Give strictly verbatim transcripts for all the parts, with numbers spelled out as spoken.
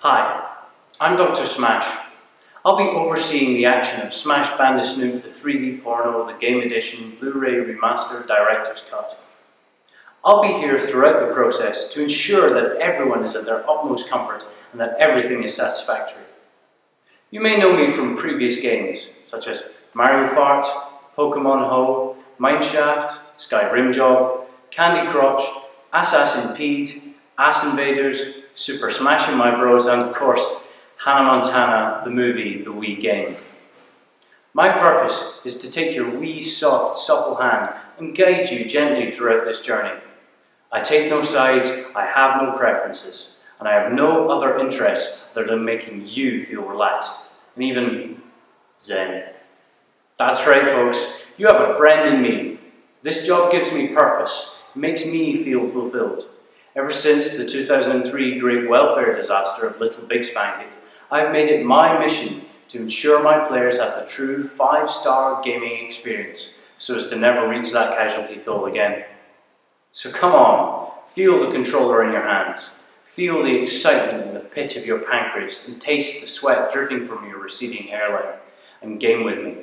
Hi, I'm Doctor Smash. I'll be overseeing the action of Smash Bandisnoot, the three D porno, the Game Edition, Blu-ray Remastered Director's Cut. I'll be here throughout the process to ensure that everyone is at their utmost comfort and that everything is satisfactory. You may know me from previous games, such as Mario Fart, Pokemon Ho, Mineshaft, Sky Rimjob, Candy Crotch, Assassin Pete, Ass Invaders, Super Smash My Bros, and of course, Hannah Montana, the movie, the Wii game. My purpose is to take your wee, soft, supple hand and guide you gently throughout this journey. I take no sides, I have no preferences, and I have no other interests other than making you feel relaxed, and even zen. That's right, folks, you have a friend in me. This job gives me purpose, makes me feel fulfilled. Ever since the two thousand three great welfare disaster of Little Big Spankit, I've made it my mission to ensure my players have the true five-star gaming experience so as to never reach that casualty toll again. So come on, feel the controller in your hands, feel the excitement in the pit of your pancreas and taste the sweat dripping from your receding hairline, and game with me.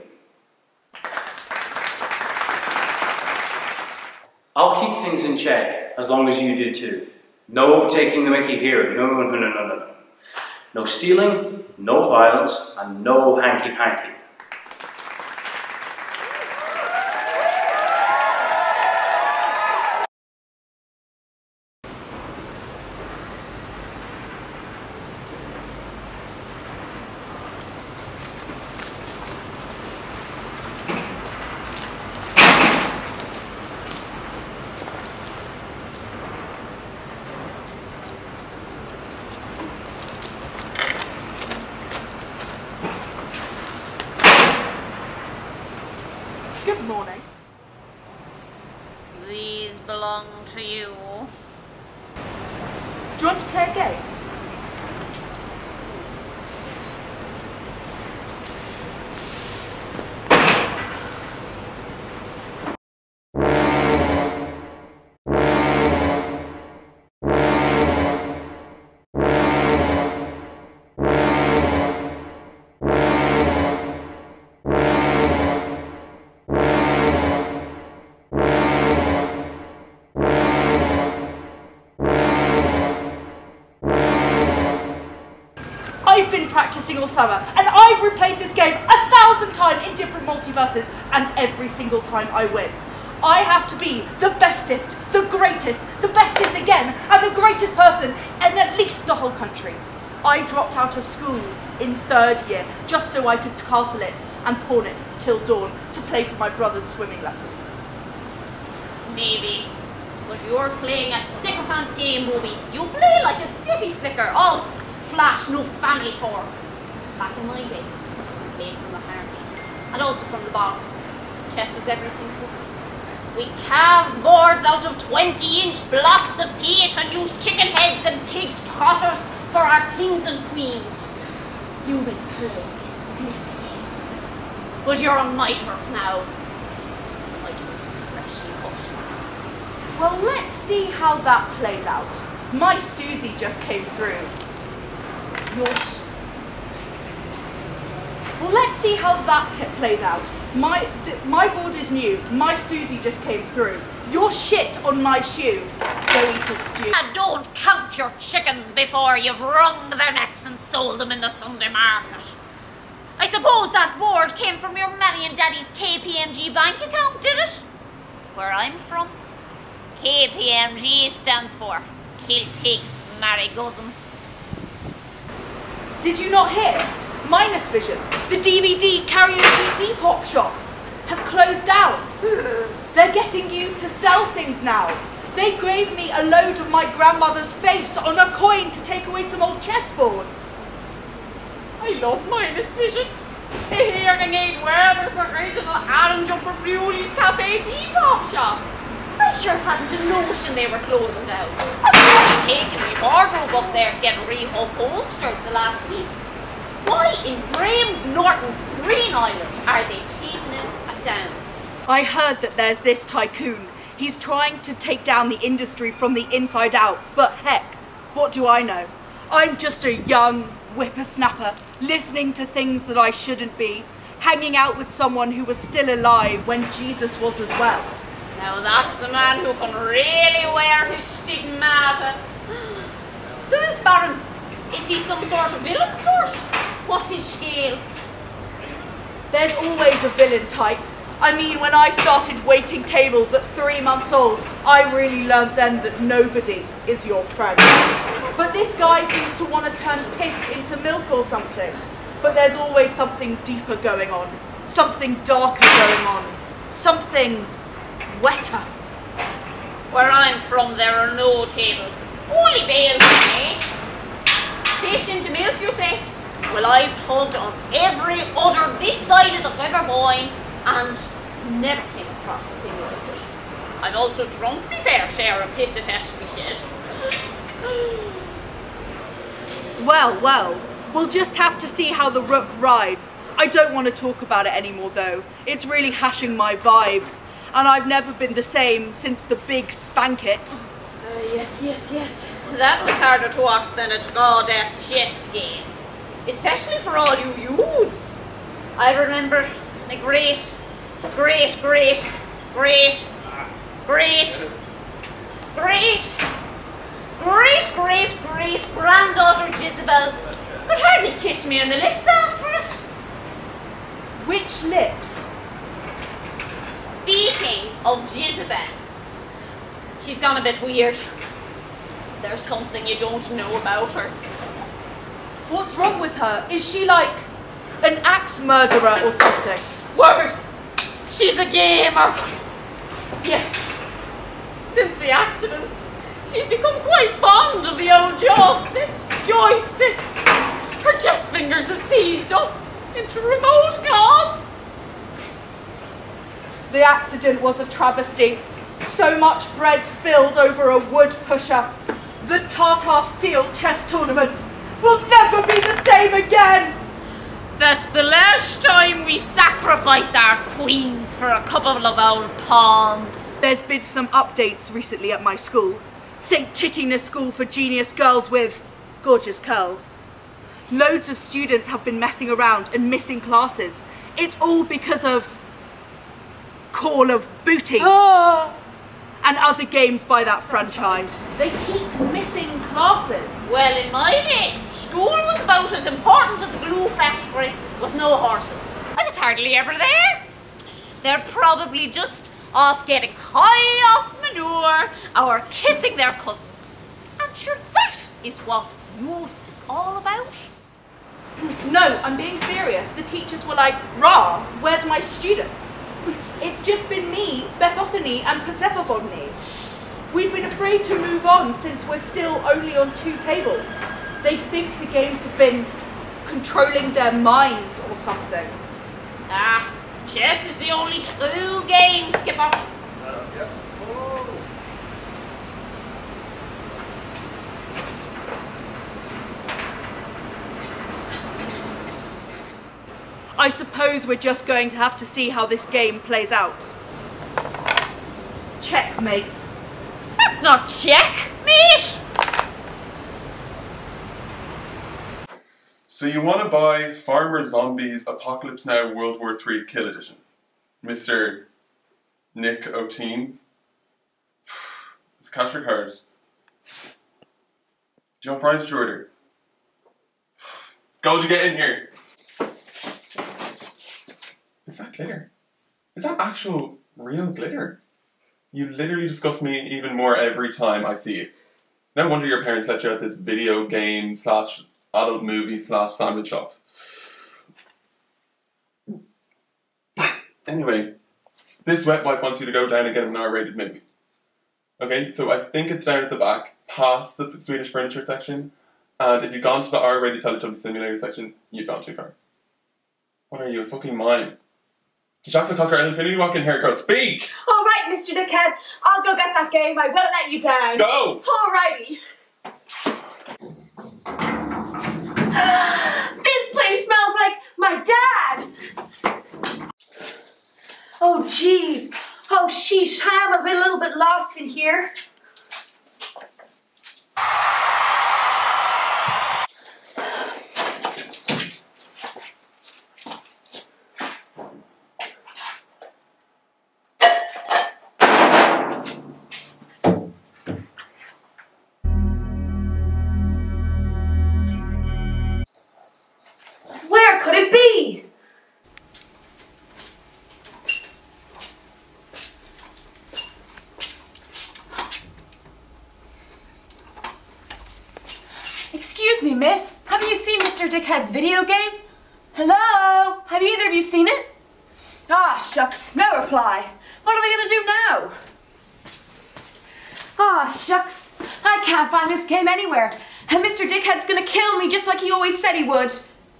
I'll keep things in check as long as you do too. No taking the mickey here, no, no, no, no, no, no. No stealing, no violence, and no hanky-panky. Good morning. These belong to you. Do you want to play a game? I've been practicing all summer, and I've replayed this game a thousand times in different multiverses, and every single time I win. I have to be the bestest, the greatest, the bestest again, and the greatest person in at least the whole country. I dropped out of school in third year just so I could castle it and pawn it till dawn to play for my brother's swimming lessons. Maybe. But you're playing a sycophant's game, Bobby. You play like a city slicker. All flash, no family fork. Back in my day, I played from the heart. And also from the box. Chess was everything to us. We carved boards out of twenty inch blocks of peat and used chicken heads and pig's trotters for our kings and queens. You may play glitzy. But you're on my turf now. My turf is freshly cut. Well, let's see how that plays out. My Susie just came through. Yours. Well, let's see how that plays out. My th my board is new. My Susie just came through. Your shit on my shoe. Go eat a stew. And don't count your chickens before you've wrung their necks and sold them in the Sunday market. I suppose that board came from your mammy and daddy's K P M G bank account, did it? Where I'm from, K P M G stands for Kill Pig, Marry Gozen. Did you not hear? Minus Vision, the D V D karaoke Depop shop, has closed down. They're getting you to sell things now. They gave me a load of my grandmother's face on a coin to take away some old chessboards. I love Minus Vision. Hearing aid where there's original Aaron Jumper Bewley's Cafe Depop shop. I sure hadn't a notion they were closing down. I've only taken my wardrobe up there to get reupholstered the last week. Why in Graham Norton's Green Island are they taking it down? I heard that there's this tycoon. He's trying to take down the industry from the inside out, but heck, what do I know? I'm just a young whippersnapper, listening to things that I shouldn't be, hanging out with someone who was still alive when Jesus was as well. Now that's a man who can really wear his stigmata. So this Baron, is he some sort of villain sort? What's his scale? There's always a villain type. I mean, when I started waiting tables at three months old, I really learned then that nobody is your friend. But this guy seems to want to turn piss into milk or something. But there's always something deeper going on, something darker going on, something wetter. Where I'm from, there are no tables, only bales, eh? Fish into milk, you say? Well, I've tugged on every other this side of the River Boyne and never came across a thing like it. I've also drunk my fair share of piss, it has to be said. Well, well, we'll just have to see how the rook rides. I don't want to talk about it anymore though. It's really hashing my vibes. And I've never been the same since the big spank it. Uh, yes, yes, yes. That was harder to watch than a draw-death chess game. Especially for all you youths. I remember my great, great, great, great, great, great, great, great, great granddaughter Jezebel could hardly kiss me on the lips after it. Which lips? Speaking of Jezebel, she's gone a bit weird. There's something you don't know about her. What's wrong with her? Is she like an axe murderer or something? Worse, she's a gamer. Yes, since the accident, she's become quite fond of the old joysticks. Joysticks. Her chess fingers have seized up into remote claws. The accident was a travesty. So much bread spilled over a wood pusher. The Tartar Steel chess tournament will never be the same again. That's the last time we sacrifice our queens for a couple of old pawns. There's been some updates recently at my school. Saint Tittiness School for Genius Girls with gorgeous curls. Loads of students have been messing around and missing classes. It's all because of Call of Booty Oh. and other games by that franchise. They keep missing classes. Well, in my day, school was about as important as a glue factory with no horses. I was hardly ever there. They're probably just off getting high off manure or kissing their cousins. And sure, that is what youth is all about. No, I'm being serious. The teachers were like, "Rah, where's my students?" It's just been me, Bethothany and Persephone. We've been afraid to move on since we're still only on two tables. They think the games have been controlling their minds or something. Ah, chess is the only true game, Skipper. Uh, yeah. Oh. I suppose we're just going to have to see how this game plays out. Checkmate. That's not checkmate. So you want to buy Farmer Zombies Apocalypse Now World War Three Kill Edition, Mister Nick O'Teen? It's cash or cards. Do you want prize to order? Gold, you get in here. Is that glitter? Is that actual real glitter? You literally disgust me even more every time I see it. No wonder your parents let you out this video game slash adult movie slash sandwich shop. Anyway, this wet wipe wants you to go down and get an R rated movie. Okay, so I think it's down at the back, past the Swedish furniture section, and if you've gone to the R rated Teletubby Simulator section, you've gone too far. What are you, a fucking mime? Did Chocolate Conquer and Infinity Walk in here, girl? Speak! All right, Mister Dickhead, I'll go get that game. I won't let you down. Go! All righty. This place smells like my dad. Oh, jeez. Oh, sheesh. I am a, bit, a little bit lost in here. seen Mister Dickhead's video game? Hello? Have either of you seen it? Ah, shucks, no reply. What are we gonna do now? Ah, shucks, I can't find this game anywhere. And Mister Dickhead's gonna kill me just like he always said he would.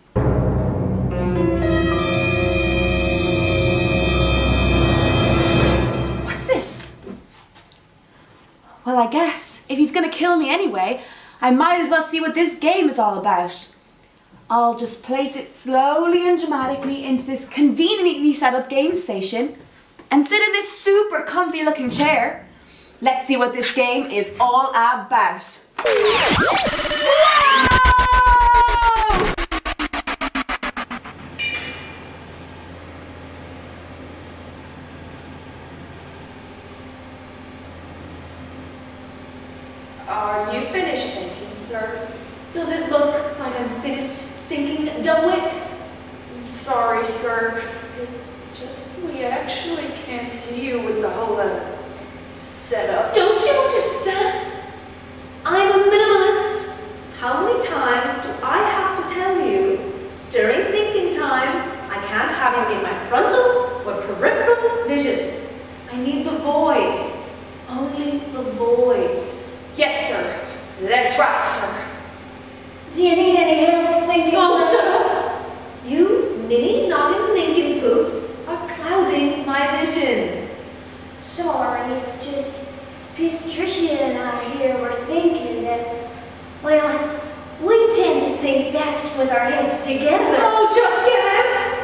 What's this? Well, I guess if he's gonna kill me anyway, I might as well see what this game is all about. I'll just place it slowly and dramatically into this conveniently set up game station and sit in this super comfy looking chair. Let's see what this game is all about. Whoa! Are you finished thinking, sir? Does it look like I'm finished thinking, DeWitt? I'm sorry, sir. It's just we actually can't see you with the whole uh, setup. Don't you understand? I'm a minimalist. How many times do I have to tell you? During thinking time, I can't have you in my frontal or peripheral vision. I need the void. Only the void. Yes, sir. That's right, sir. Do you need any help thinking? Oh, shut up! You ninny-noggin nincompoops are clouding my vision. Sorry, it's just Patricia and I here were thinking that, well, we tend to think best with our heads together. Oh, just get out!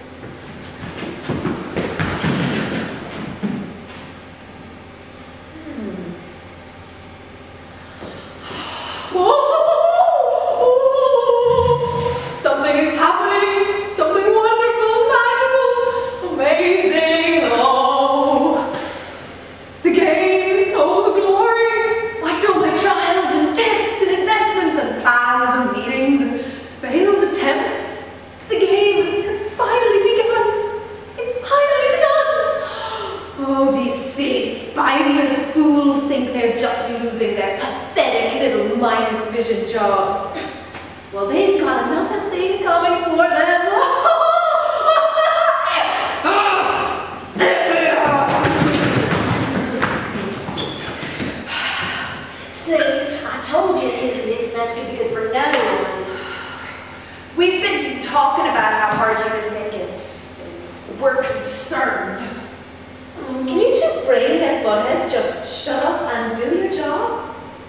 Something is happening! Something wonderful, magical, amazing! Oh, the game! Oh, the glory! After all my trials and tests and investments and plans and meetings and failed attempts, the game has finally begun! It's finally begun! Oh, these silly, spineless fools think they're just losing their pathetic little minus vision jobs. Well, they've got another thing coming for them. See, I told you thinking this much could be good for no one. We've been talking about how hard you've been thinking. We're concerned. Um, can you two brain dead buttheads just shut up and do your job?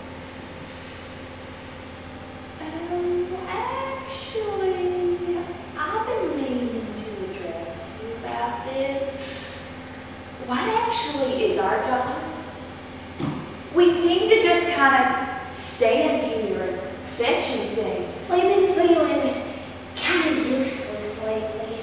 What actually is our job? We seem to just kind of stay in here and fetching things. I've been feeling kind of useless lately.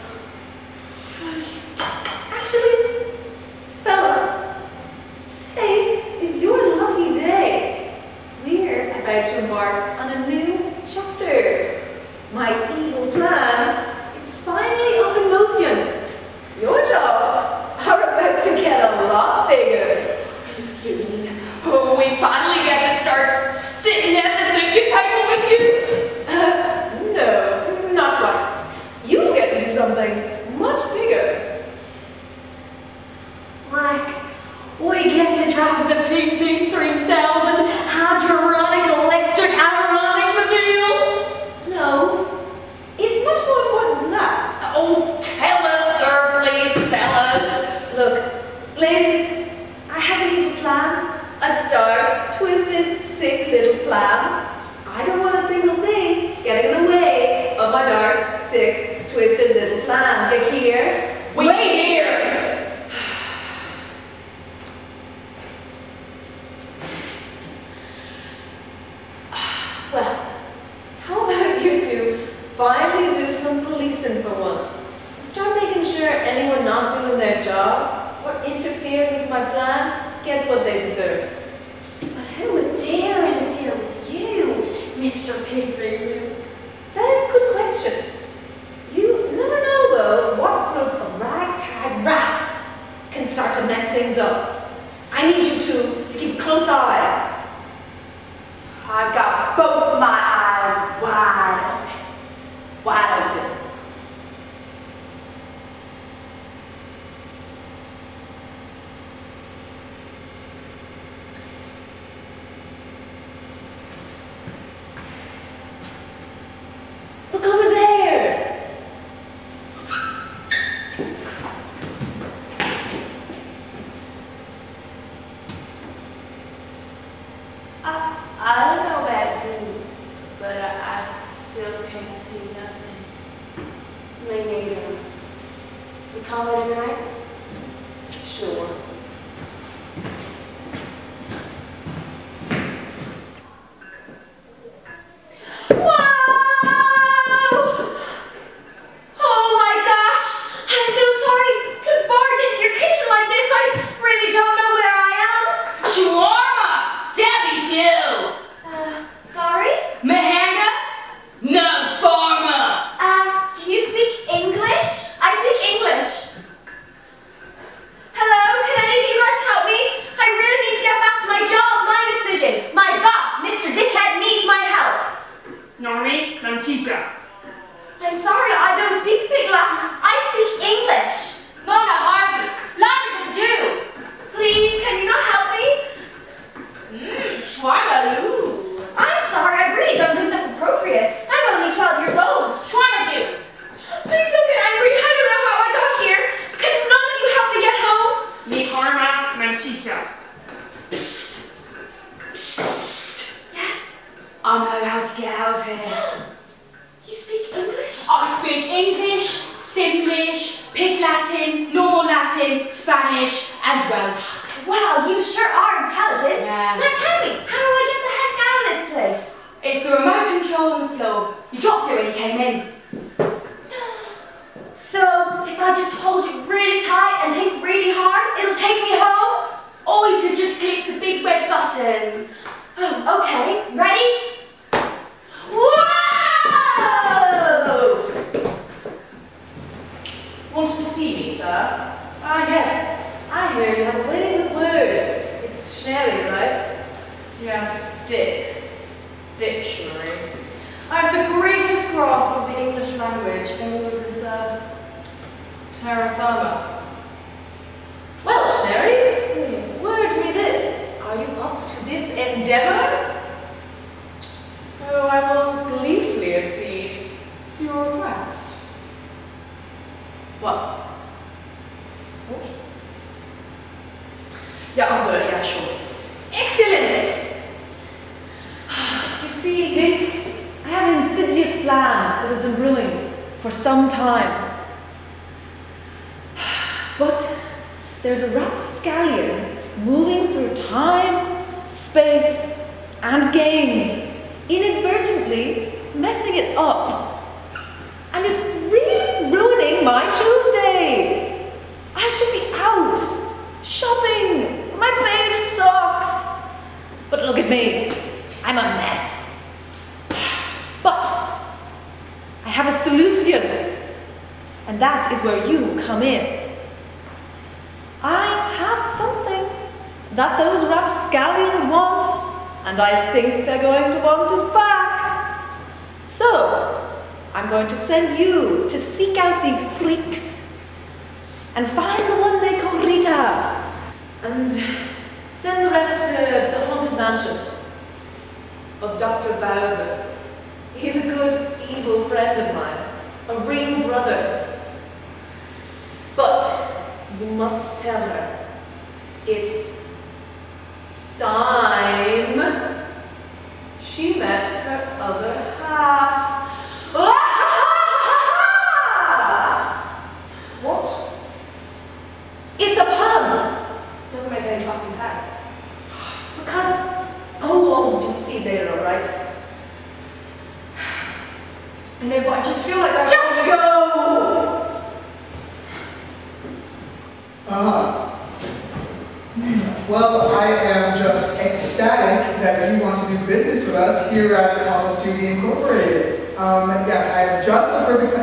Actually, fellas, today is your lucky day. We're about to embark on a new chapter. My evil plan is finally up in motion. Your jobs are about to get a lot bigger. You mean, oh, we finally get to start sitting at the picnic table with you? Uh, no, not quite. You get to do something much bigger. Like, we get to drive the P P three thousand hydronic electric ironic mobile? No, it's much more important than that. Oh, tell us, sir, please, tell us. Look, ladies, I have an evil plan. A dark, twisted, sick little plan. I don't want a single thing getting in the way of my dark, sick, twisted little plan. You hear? We hear! Well, how about you two finally do some policing for once? And start making sure anyone not doing their job or interfering with my plan gets what they deserve. But who would dare interfere with you, Mister Pigby? That is a good question. You never know, though, what group of ragtag rats can start to mess things up. I need you two to keep a close eye. I've got both my eyes wide open. still can't see nothing. Me neither. We call it a night? Sure. I'm sorry, I don't speak Big Latin. I speak English. Mona Harvey, Latin do. Please, can you not help me? Mmm, Schwarmaloo. I'm sorry, I really don't think that's appropriate. I'm only twelve years old. Schwarmadoo. Please don't get angry. I don't know how I got here. Can none of you help me get home? Mi forma manchicha. Yes. I know how to get out of here. You speak English? I speak English, Simlish, Pig Latin, Normal Latin, Spanish, and Welsh. Wow, you sure are intelligent. Yeah. Now tell me, how do I get the heck out of this place? It's the remote control on the floor. You dropped it when you came in. So, if I just hold it really tight and think really hard, it'll take me home? Or you could just click the big red button. Oh, okay. Ready? Whoa! Wanted to see me, sir? Ah, yes. I hear you have a way with words. It's Schnelly, right? Yes, it's Dick. Dictionary. I have the greatest grasp of the English language in all of this, uh, terra firma. Well, Schnelly, word me this. Are you up to this endeavor? Oh, I will gleefully accede to your request. What? What? Yeah, I'll do it, yeah, sure. Excellent! You see, Dick, I have an insidious plan that has been brewing for some time. But there's a rapscallion moving through time, space, and games, inadvertently messing it up. And it's really ruining my Tuesday. I should be out, shopping, for my babe socks. But look at me, I'm a mess. But I have a solution, and that is where you come in. I have something that those rapscallions want, and I think they're going to want it back. So, I'm going to send you to seek out these freaks and find the one they call Rita, and send the rest to the haunted mansion of Doctor Bowser. He's a good, evil friend of mine, a real brother. But you must tell her it's Syme. She met her other half. What? It's a pun. Doesn't make any fucking sense. Because, oh, you'll see later, alright? I know, but I just feel like that's Just go! Uh-huh. Well, I am just ecstatic that you want to do business with us here at Call of Duty Incorporated. Um, yes, I have just the perfect...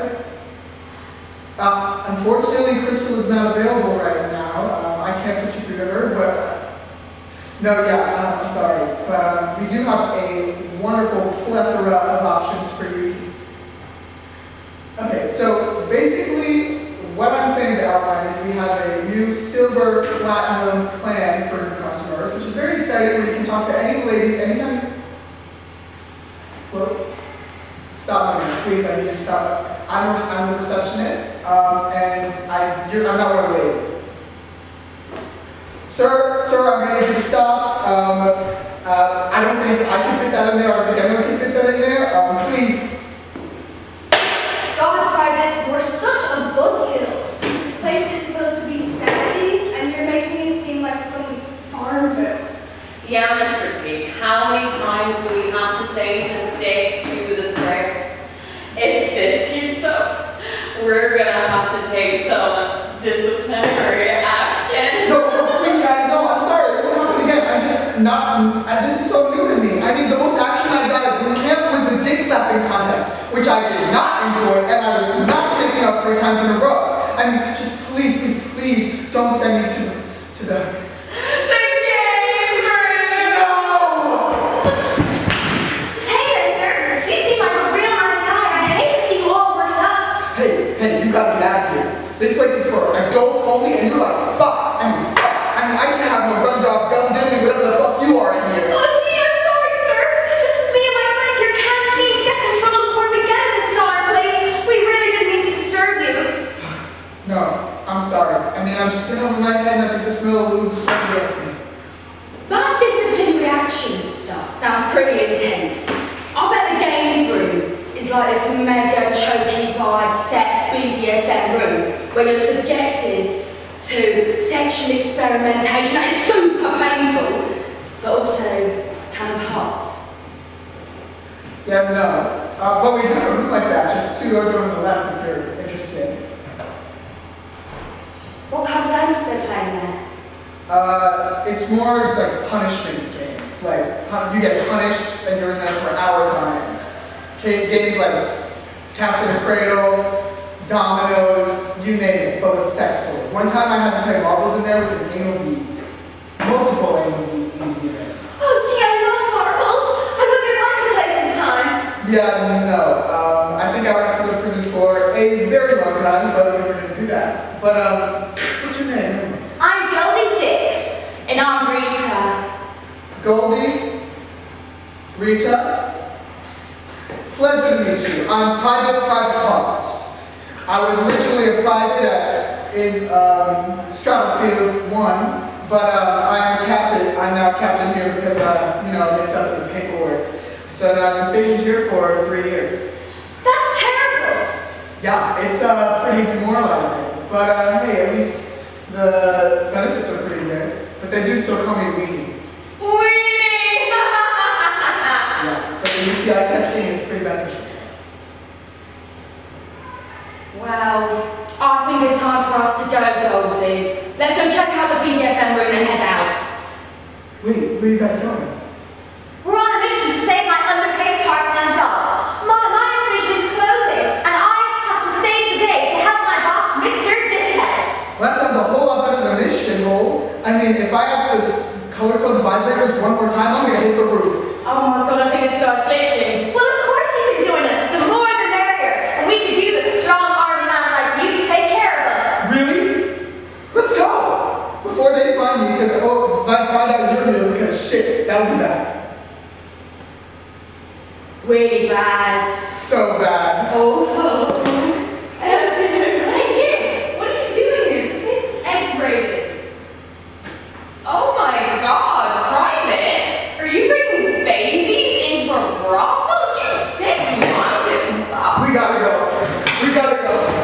Uh, unfortunately, Crystal is not available right now. Um, I can't put you through to her, but... Uh, no, yeah, uh, I'm sorry. But um, we do have a wonderful plethora of options for you. Okay, so basically, what I'm planning to outline is we have a new silver platinum plan for new customers, which is very exciting, where you can talk to any ladies anytime you... Well, stop a minute, please, I need you to stop. I'm, I'm the receptionist, um, and I, you're, I'm not one of the ladies. Sir, sir, I'm going to need you to stop. Um, uh, I don't think I can fit that in there. I don't think anyone can fit that in there. Um, please, have to take some disciplinary action. No, no, please guys, no, I'm sorry. It won't happen again. I'm just not, I, this is so new to me. I mean, the most action I got at boot camp was the dick slapping contest, which I did not enjoy, and I was not taking up three times in a row. I mean, just please, please, please don't send me to, to the... The games room! No! Hey there, sir. You seem like a real nice guy. I hate to see you all worked up. Hey, hey, you gotta get out of here. This place is for adults only, and you're like, fuck. I mean, fuck. I mean, I can't have no gun job, gun doing whatever the fuck you are in here. Oh, gee, I'm sorry, sir. It's just me and my friends here can't seem to get control before we get in this darn place. We really didn't mean to disturb you. No, I'm sorry. I mean, I'm just in over my head, and I think the smell of lube is starting to get to me. That disciplinary action stuff sounds pretty intense. I bet the games room is like this mega choky vibe sex B D S M room where you're subjected to sexual experimentation that is super painful, but also kind of hot. Yeah, no. Uh, but we do have a room like that, just two doors over to the left if you're interested. What kind of games do they play in there? Uh, it's more like punishment games. Like, pun- you get punished and you're in there for hours on end. Ga- Games like Captain the Cradle, Dominoes, you name it, but with sex toys. One time I had to play marbles in there with an anal bead. Multiple anal beads in there. Oh, gee, I love marbles. I wonder if I could play sometime. Yeah, no. Um, I think I would have to go to prison for a very long time, so I don't think we're going to do that. But, um, what's your name? I'm Goldie Dix, and I'm Rita. Goldie? Rita? Pleasure to meet you. I'm Private Private Parks. I was originally a private at, in um, Stratofield one, but uh, I'm a captain. I'm now captain here because, uh, you know, I mixed up the paperwork. So I've been stationed here for three years. That's terrible. Yeah, it's uh, pretty demoralizing. But uh, hey, at least the benefits are pretty good. But they do still call me Weenie. Weenie! Yeah, but the U T I testing is pretty beneficial. Well, I think it's time for us to go, Goldie. Let's go check out the B D S M room and head out. Wait, where are you guys going? We're on a mission to save my underpaid part-time job. My, my mission is closing, and I have to save the day to help my boss, Mister Dickhead. Well, that sounds a whole lot better than this shithole. I mean, if I have to s- color code the vibrators one more time, I'm gonna hit the roof. Oh my god, I think this guy's glitching. Well, of course you can join us. The more the merrier. And we could use a strong armed man like you to take care of us. Really? Let's go! Before they find me, because, oh, if I find out you're here, because shit, that'll be bad. Really bad. So bad. Awful. Hey kid, what are you doing here? This place is X-rated. Oh my god, Private! Are you bringing babies into a brothel? You sick-minded fuck. We gotta go. We gotta go.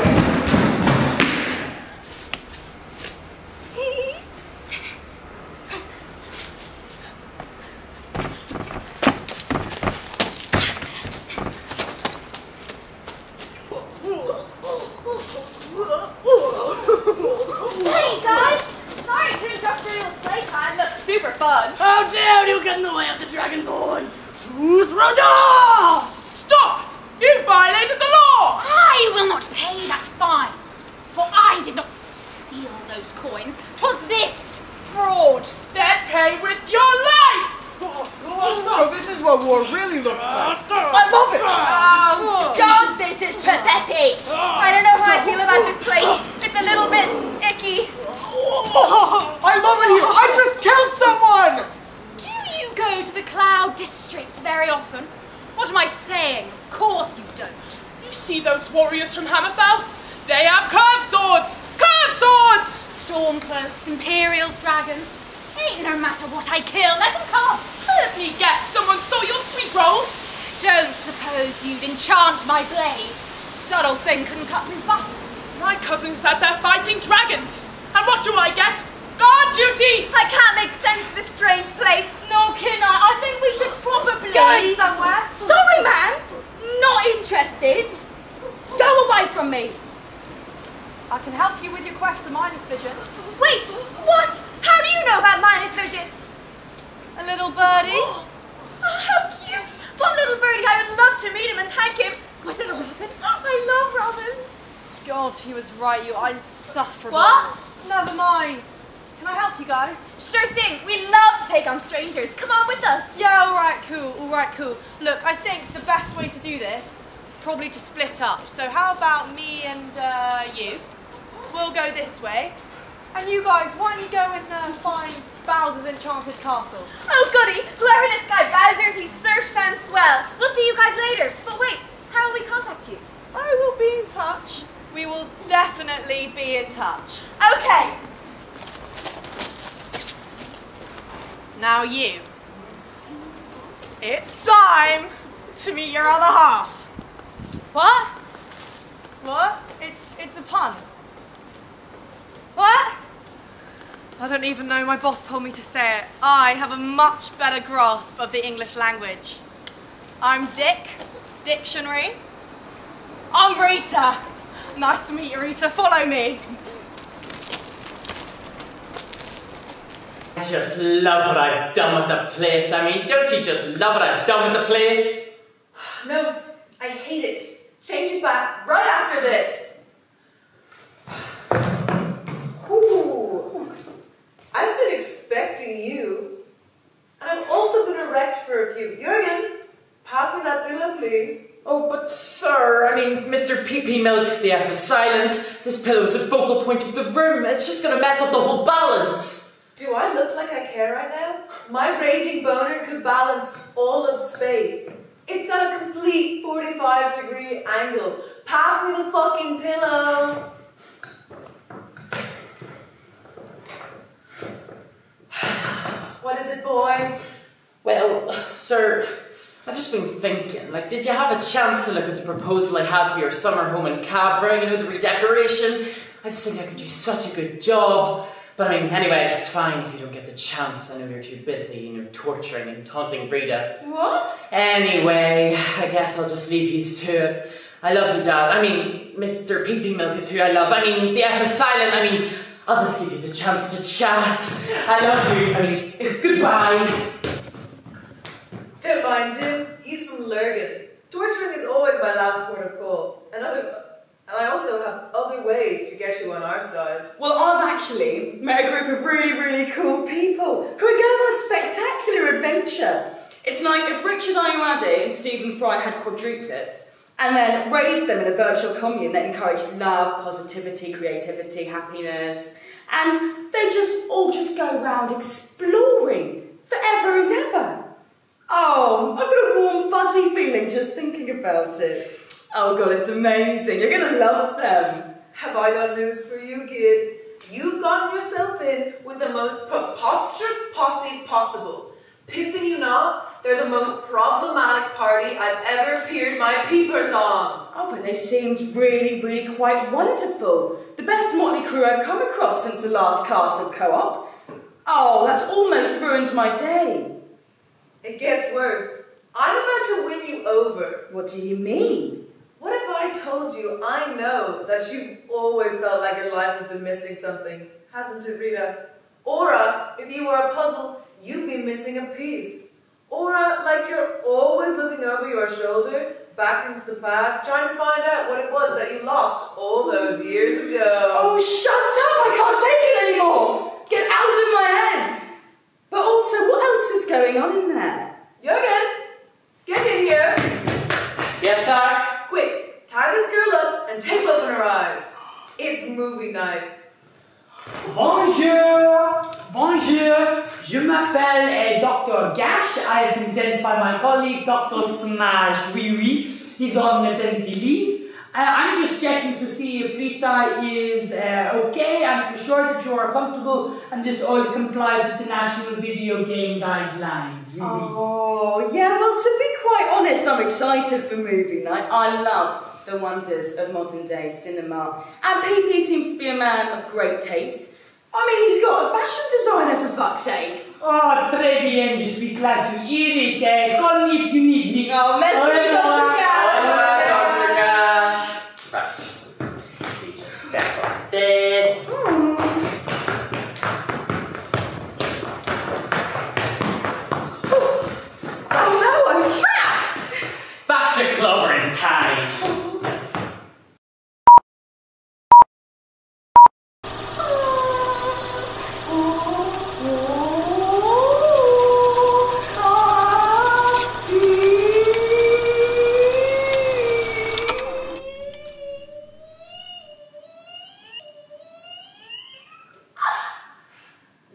Hey guys! Sorry to interrupt your little playtime. Looks super fun. How dare you get in the way of the Dragonborn? Fools Roger! Stop! You violated the law! I will not pay that fine, for I did not steal those coins. 'Twas this fraud. Then pay with your life! So this is what war really looks like. I love it! Oh God, this is pathetic. I don't know how I feel about this place. It's a little bit icky. I love it here! I just killed someone! Do you go to the Cloud District very often? What am I saying? Of course you don't. You see those warriors from Hammerfell? They have curved swords! Curved swords! Stormcloaks, Imperials, dragons. Ain't no matter what I kill, let them come. Let me guess, someone stole your sweet rolls? Don't suppose you'd enchant my blade. That old thing couldn't cut through butter. My cousin's out there fighting dragons. And what do I get? Guard duty! I can't make sense of this strange place. No, Kina, I think we should probably Go somewhere. Sorry, man. Not interested. Go away from me. I can help you with your quest for minus vision. Wait, what? How do you know about minus vision? A little birdie. Oh, how cute! What little birdie? I would love to meet him and thank him. Was it a robin? I love robins. God, he was right, you insufferable. What? Never mind. Can I help you guys? Sure thing. We love to take on strangers. Come on with us. Yeah, all right, cool. All right, cool. Look, I think the best way to do this is probably to split up. So how about me and uh, you? We'll go this way. And you guys, why don't you go and uh, find Bowser's Enchanted Castle? Oh, goody. Whoever this guy Bowser's, he sure sounds swell. We'll see you guys later. But wait, how will we contact you? I will be in touch. We will definitely be in touch. Okay. Now you. It's time to meet your other half. What? What? It's it's a pun. What? I don't even know, my boss told me to say it. I have a much better grasp of the English language. I'm Dick, dictionary. I'm Rita. Nice to meet you, Rita. Follow me. I just love what I've done with the place. I mean, don't you just love what I've done with the place? No, I hate it. Change it back right after this. Ooh, I've been expecting you. And I've also been erect for a few. Jürgen, pass me that pillow, please. Oh, but sir, I mean, Mister P P Milks, the F is silent. This pillow is the focal point of the room. It's just gonna mess up the whole balance. Do I look like I care right now? My raging boner could balance all of space. It's at a complete forty-five degree angle. Pass me the fucking pillow. What is it, boy? Well, sir, I've just been thinking, like, did you have a chance to look at the proposal I have for your summer home in Cabra, you know, the redecoration? I just think I could do such a good job. But I mean, anyway, it's fine if you don't get the chance. I know you're too busy, you know, torturing and taunting Rita. What? Anyway, I guess I'll just leave you to it. I love you, Dad. I mean, Mister P P Milk is who I love. I mean, the F is silent. I mean, I'll just give you the chance to chat. I love you. I mean, goodbye. Don't mind Jim. He's from Lurgan. Torturing is always my last port of call. Another... And I also have other ways to get you on our side. Well, I've actually met a group of really, really cool people who are going on a spectacular adventure. It's like if Richard Ayoade and Stephen Fry had quadruplets and then raised them in a virtual commune that encouraged love, positivity, creativity, happiness, and they just all just go around exploring forever and ever. Oh, I've got a warm, fuzzy feeling just thinking about it. Oh God, it's amazing. You're gonna love them. Have I got news for you, kid? You've gotten yourself in with the most preposterous posse possible. Pissing you not, they're the most problematic party I've ever peered my peepers on. Oh, but they seemed really, really quite wonderful. The best motley crew I've come across since the last cast of Co-op. Oh, that's almost ruined my day. It gets worse. I'm about to win you over. What do you mean? What if I told you I know that you've always felt like your life has been missing something, hasn't it, Rita? Or uh, if you were a puzzle, you'd be missing a piece. Or uh, like you're always looking over your shoulder, back into the past, trying to find out what it was that you lost all those years ago. Oh, shut up! I can't take it anymore! Get out of my head! But also, what else is going on in there? Jürgen, get in here. Yes, sir? Quick, tie this girl up and take a look in her eyes. It's movie night. Bonjour! Bonjour! Je m'appelle eh, Doctor Gash. I have been sent by my colleague Doctor Smash. Oui, oui. He's on maternity leave. Uh, I'm just checking to see if Rita is uh, okay and to be sure that you are comfortable and this all complies with the National Video Game Guidelines. Oui, oui. Oh, yeah, well, to be quite honest, I'm excited for movie night. I love the wonders of modern day cinema. And P P seems to be a man of great taste. I mean, he's got a fashion designer, for fuck's sake. Oh, très bien, je suis glad to hear it. Uh, call me if you need me. Oh, merci, Doctor Gash. Doctor Gash. Right. We just step up.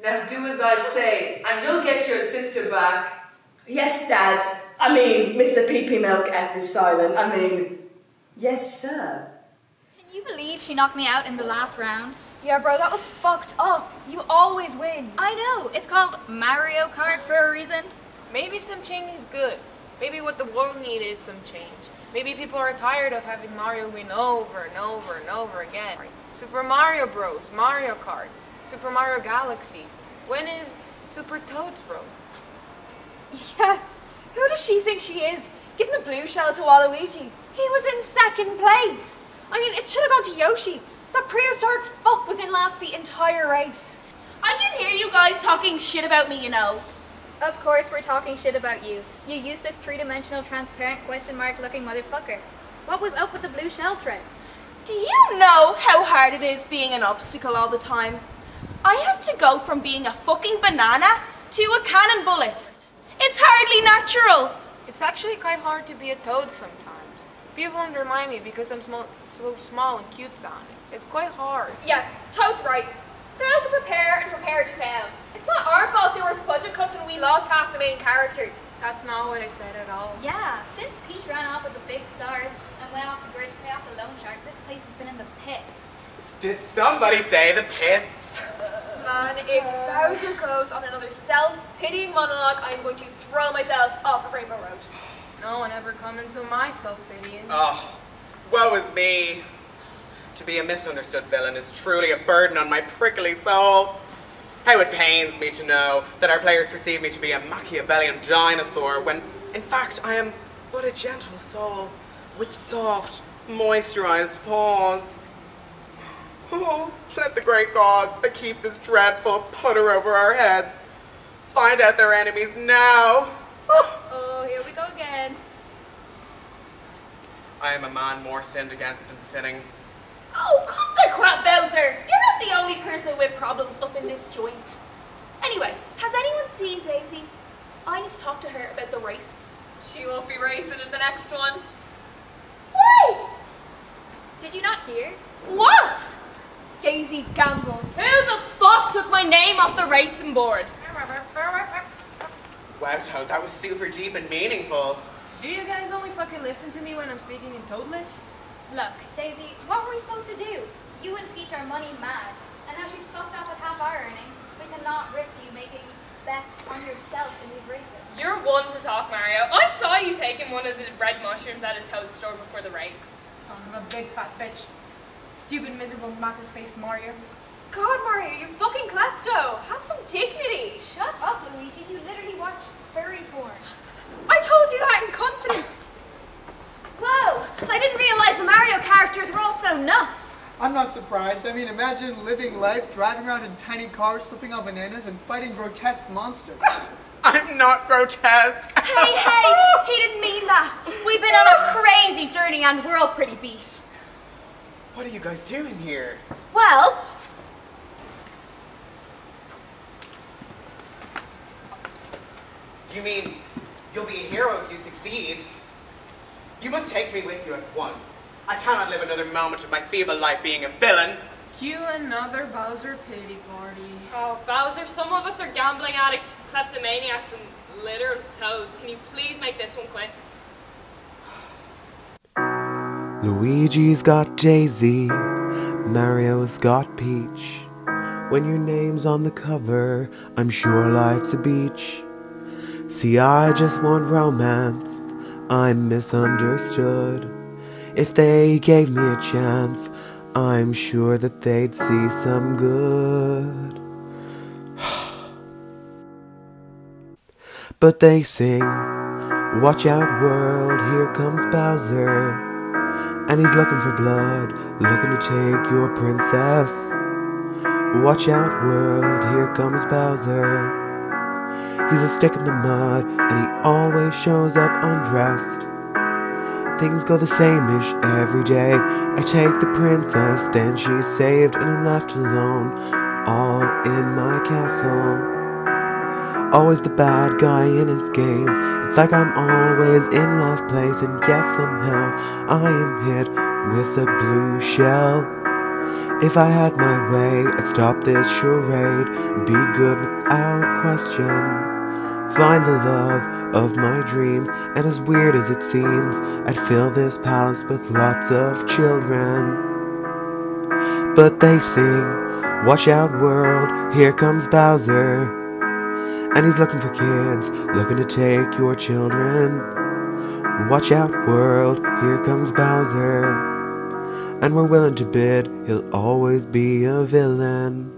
Now do as I say, and you'll get your sister back. Yes, Dad. I mean, Mister P P Milk F is silent. I mean, yes, sir. Can you believe she knocked me out in the last round? Yeah, bro, that was fucked up. You always win. I know. It's called Mario Kart for a reason. Maybe some change is good. Maybe what the world needs is some change. Maybe people are tired of having Mario win over and over and over again. Super Mario Bros, Mario Kart, Super Mario Galaxy. When is Super Toads Bro? Yeah, who does she think she is? Giving the blue shell to Waluigi. He was in second place. I mean, it should have gone to Yoshi. That prehistoric fuck was in last the entire race. I can hear you guys talking shit about me, you know. Of course we're talking shit about you. You useless three-dimensional transparent question mark looking motherfucker. What was up with the blue shell thread? Do you know how hard it is being an obstacle all the time? I have to go from being a fucking banana to a cannon bullet. It's hardly natural. It's actually quite hard to be a toad sometimes. People undermine me because I'm small, so small and cute sounding. It's quite hard. Yeah, Toad's right. Fail to prepare and prepare to fail. It's not our fault there were budget cuts and we lost half the main characters. That's not what I said at all. Yeah, since Peach ran off with the big stars and went off the grid to pay off the loan sharks, this place has been in the pits. Did somebody say the pits? Man, if Bowser goes on another self-pitying monologue, I'm going to throw myself off of Rainbow Road. No one ever comments on my self-pitying. Oh, woe is me. To be a misunderstood villain is truly a burden on my prickly soul. How it pains me to know that our players perceive me to be a Machiavellian dinosaur when, in fact, I am but a gentle soul with soft, moisturized paws. Oh, let the great gods that keep this dreadful putter over our heads find out their enemies now. Oh, oh here we go again. I am a man more sinned against than sinning. Oh, cut the crap, Bowser! You're not the only person with problems up in this joint. Anyway, has anyone seen Daisy? I need to talk to her about the race. She won't be racing in the next one. Why? Did you not hear? What? Daisy gambles. Who the fuck took my name off the racing board? Wow, Toad, that was super deep and meaningful. Do you guys only fucking listen to me when I'm speaking in Toadlish? Look, Daisy, what were we supposed to do? You and Peach are money mad, and now she's fucked up with half our earnings. We cannot risk you making bets on yourself in these races. You're one to talk, Mario. I saw you taking one of the red mushrooms at a Toad store before the race. Son of a big fat bitch. Stupid, miserable, mackled-faced Mario. God, Mario, you're fucking klepto. Have some dignity. Shut up, Luigi. You literally watch furry porn. I told you that in confidence. Whoa! I didn't realize the Mario characters were all so nuts. I'm not surprised. I mean, imagine living life, driving around in tiny cars, slipping on bananas, and fighting grotesque monsters. I'm not grotesque. Hey, hey! He didn't mean that. We've been on a crazy journey and we're all pretty beat. What are you guys doing here? Well... You mean you'll be a hero if you succeed? You must take me with you at once. I cannot live another moment of my feeble life being a villain. Cue another Bowser pity party. Oh, Bowser, some of us are gambling addicts, kleptomaniacs, and literal toads. Can you please make this one quick? Luigi's got Daisy, Mario's got Peach. When your name's on the cover, I'm sure life's a beach. See, I just want romance, I'm misunderstood. If they gave me a chance, I'm sure that they'd see some good. But they sing, watch out world, here comes Bowser. And he's looking for blood, looking to take your princess. Watch out world, here comes Bowser. He's a stick in the mud, and he always shows up undressed. Things go the same-ish every day. I take the princess, then she's saved and I'm left alone, all in my castle. Always the bad guy in his games. It's like I'm always in last place, and yet somehow I am hit with a blue shell. If I had my way, I'd stop this charade and be good without question. Find the love of my dreams, and as weird as it seems, I'd fill this palace with lots of children. But they sing, watch out world, here comes Bowser. And he's looking for kids, looking to take your children. Watch out world, here comes Bowser. And we're willing to bid, he'll always be a villain.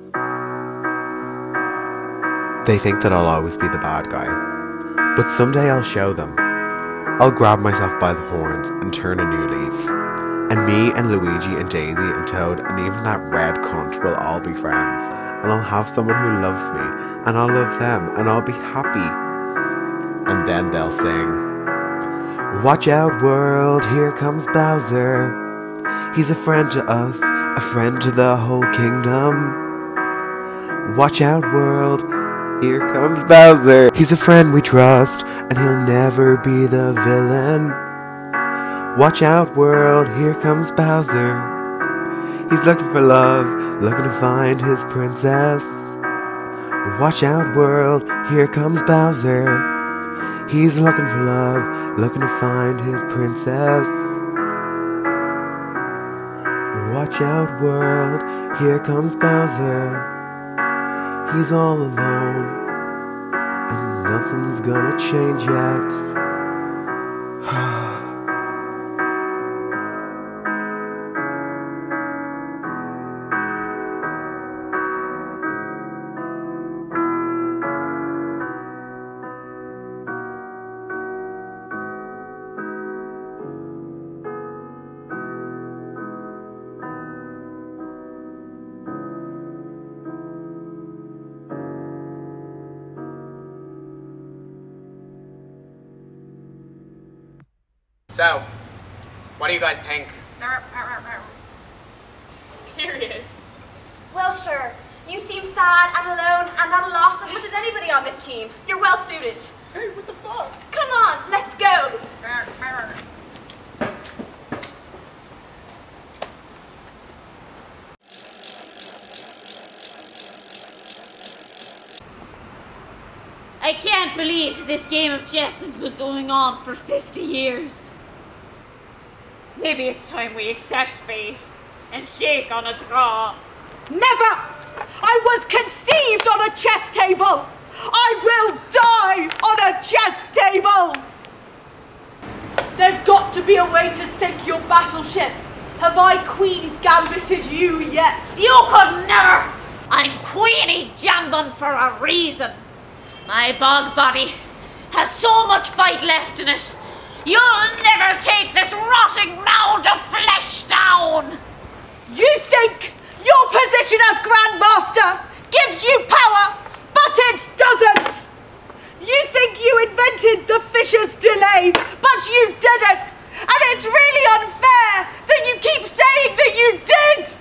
They think that I'll always be the bad guy, but someday I'll show them. I'll grab myself by the horns and turn a new leaf. And me and Luigi and Daisy and Toad and even that red cunt will all be friends. And I'll have someone who loves me, and I'll love them, and I'll be happy. And then they'll sing, watch out world, here comes Bowser. He's a friend to us, a friend to the whole kingdom. Watch out world, here comes Bowser. He's a friend we trust, and he'll never be the villain. Watch out world, here comes Bowser. He's looking for love, looking to find his princess. Watch out world, here comes Bowser. He's looking for love, looking to find his princess. Watch out world, here comes Bowser. He's all alone, and nothing's gonna change yet. So, what do you guys think? Period. Well, sure. You seem sad and alone and at a loss as much as anybody on this team. You're well suited. Hey, what the fuck? Come on, let's go. I can't believe this game of chess has been going on for fifty years. Maybe it's time we accept fate and shake on a draw. Never! I was conceived on a chess table! I will die on a chess table! There's got to be a way to sink your battleship. Have I Queen's Gambited you yet? You could never! I'm Queenie Jambon for a reason. My bog body has so much fight left in it. You'll never take this rotting mound of flesh down! You think your position as Grandmaster gives you power, but it doesn't! You think you invented the Fisher's delay, but you didn't! And it's really unfair that you keep saying that you did!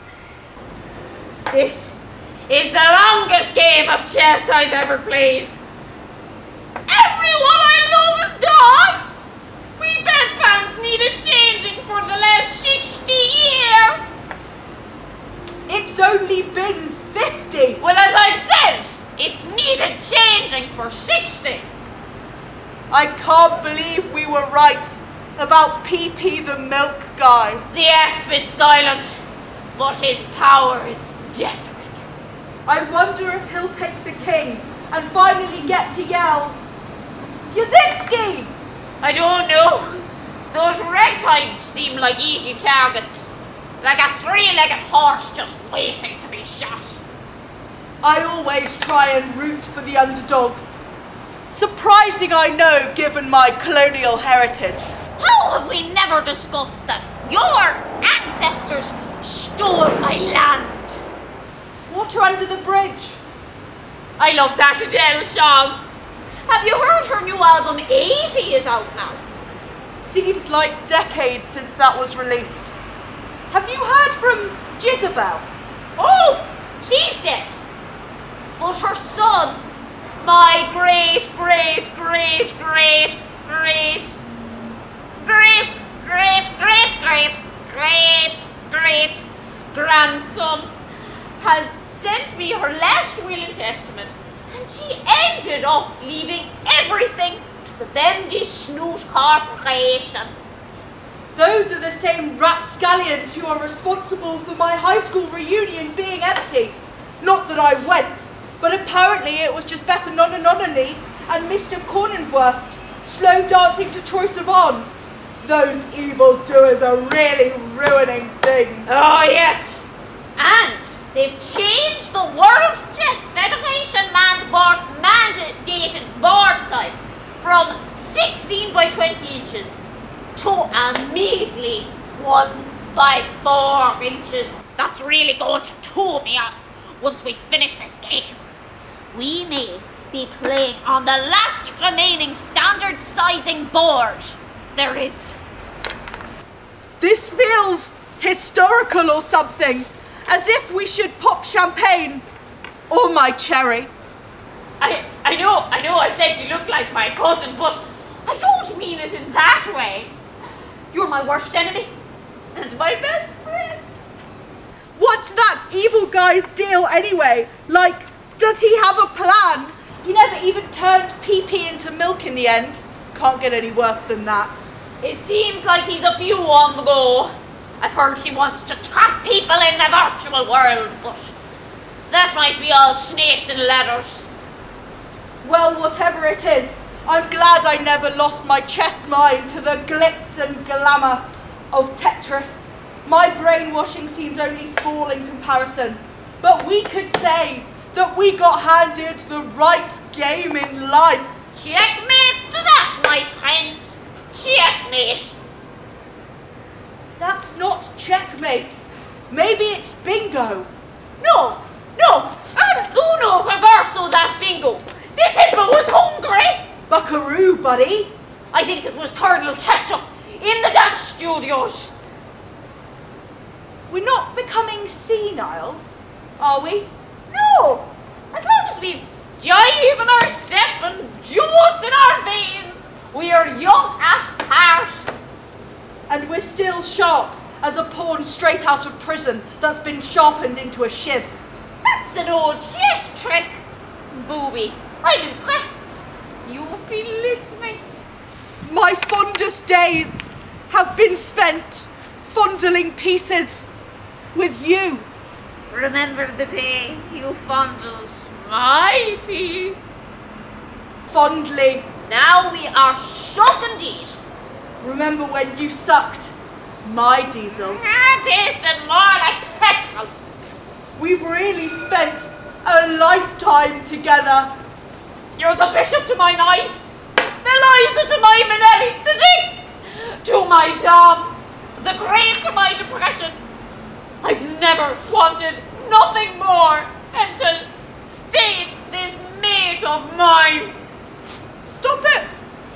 This is the longest game of chess I've ever played. Everyone I love is gone! We bedpans needed changing for the last sixty years! It's only been fifty! Well, as I've said, it's needed changing for sixty! I can't believe we were right about P P the milk guy. The F is silent, but his power is deafening. I wonder if he'll take the king and finally get to yell, Yazinski! I don't know. Those red types seem like easy targets. Like a three-legged horse just waiting to be shot. I always try and root for the underdogs. Surprising, I know, given my colonial heritage. How have we never discussed that your ancestors stole my land? Water under the bridge. I love that Adele song. Have you heard her new album eighty is out now? Seems like decades since that was released. Have you heard from Jezebel? Oh, she's dead. But her son, my great, great, great, great, great, great, great, great, great, great, great, grandson, has sent me her last will and testament, and she ended up leaving everything to the Bendy Snoot Corporation. Those are the same rapscallions who are responsible for my high school reunion being empty. Not that I went, but apparently it was just Beth and Nonna Nonnally and Mister Cornenwurst slow dancing to Troye Sivan. Those evil doers are really ruining things. Oh yes, and they've changed the World Chess Federation manned board, mandated board size from sixteen by twenty inches to a measly one by four inches. That's really going to tow me off once we finish this game. We may be playing on the last remaining standard sizing board there is. This feels historical or something, as if we should pop champagne. Or my cherry. I, I know, I know I said you look like my cousin, but I don't mean it in that way. You're my worst enemy and my best friend. What's that evil guy's deal anyway? Like, does he have a plan? He never even turned pee-pee into milk in the end. Can't get any worse than that. It seems like he's a few on the go. I've heard he wants to trap people in the virtual world, but that might be all snakes and ladders. Well, whatever it is, I'm glad I never lost my chest mind to the glitz and glamour of Tetris. My brainwashing seems only small in comparison, but we could say that we got handed the right game in life. Checkmate to that, my friend. Checkmate. That's not checkmate. Maybe it's bingo. No, no, and uno reverso that bingo. This hippo was hungry. Buckaroo, buddy. I think it was Colonel Ketchup in the dance studios. We're not becoming senile, are we? No, as long as we've jive in our step and juice in our veins, we are young at heart. And we're still sharp as a pawn straight out of prison that's been sharpened into a shiv. That's an old chess trick, Booby. I'm impressed. You've been listening. My fondest days have been spent fondling pieces with you. Remember the day you fondled my piece? Fondly. Now we are shook indeed. Remember when you sucked my diesel? Ah, tasted more like petrol. We've really spent a lifetime together. You're the bishop to my knight, Eliza to my Minelli, the dick to my Dom, the grave to my depression. I've never wanted nothing more than to state this mate of mine. Stop it!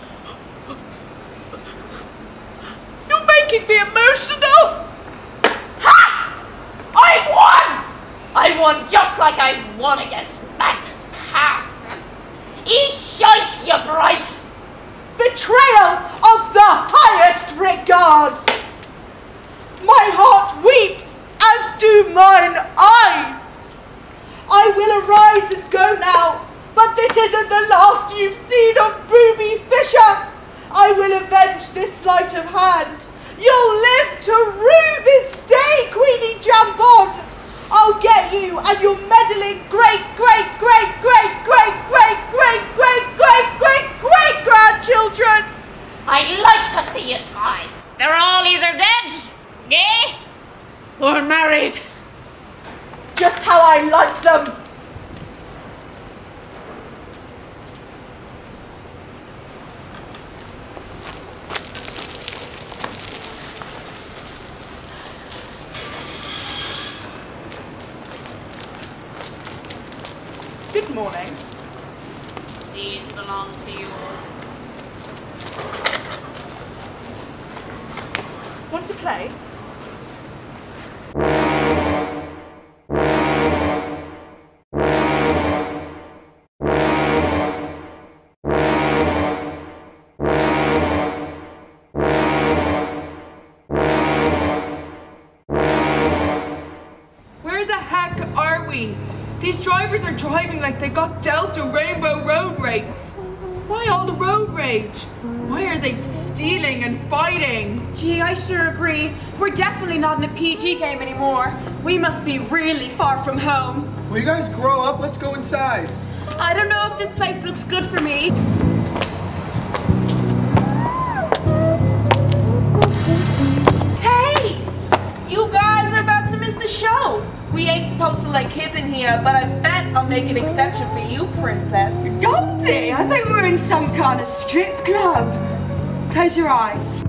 You're making me emotional! Ha! I've won! I won just like I won against Magnus Carlsen. Eat shite, you bright! Betrayal of the highest regards! My heart weeps, as do mine eyes. I will arise and go now, but this isn't the last you've seen of Booby Fisher. I will avenge this sleight of hand. You'll live to rue this day, Queenie Jambon. I'll get you and your meddling great, great, great, great, great, great, great, great, great, great, great grandchildren. I'd like to see you try. They're all either dead, gay, or married. Just how I like them. Good morning. These belong to you. Want to play? we? These drivers are driving like they got dealt a rainbow road rage. Why all the road rage? Why are they stealing and fighting? Gee, I sure agree. We're definitely not in a P G game anymore. We must be really far from home. Will you guys grow up? Let's go inside. I don't know if this place looks good for me. Hey! You guys are about to miss the show. We ain't supposed to let kids in here, but I bet I'll make an exception for you, Princess. Goldie, I think we're in some kind of strip club. Close your eyes.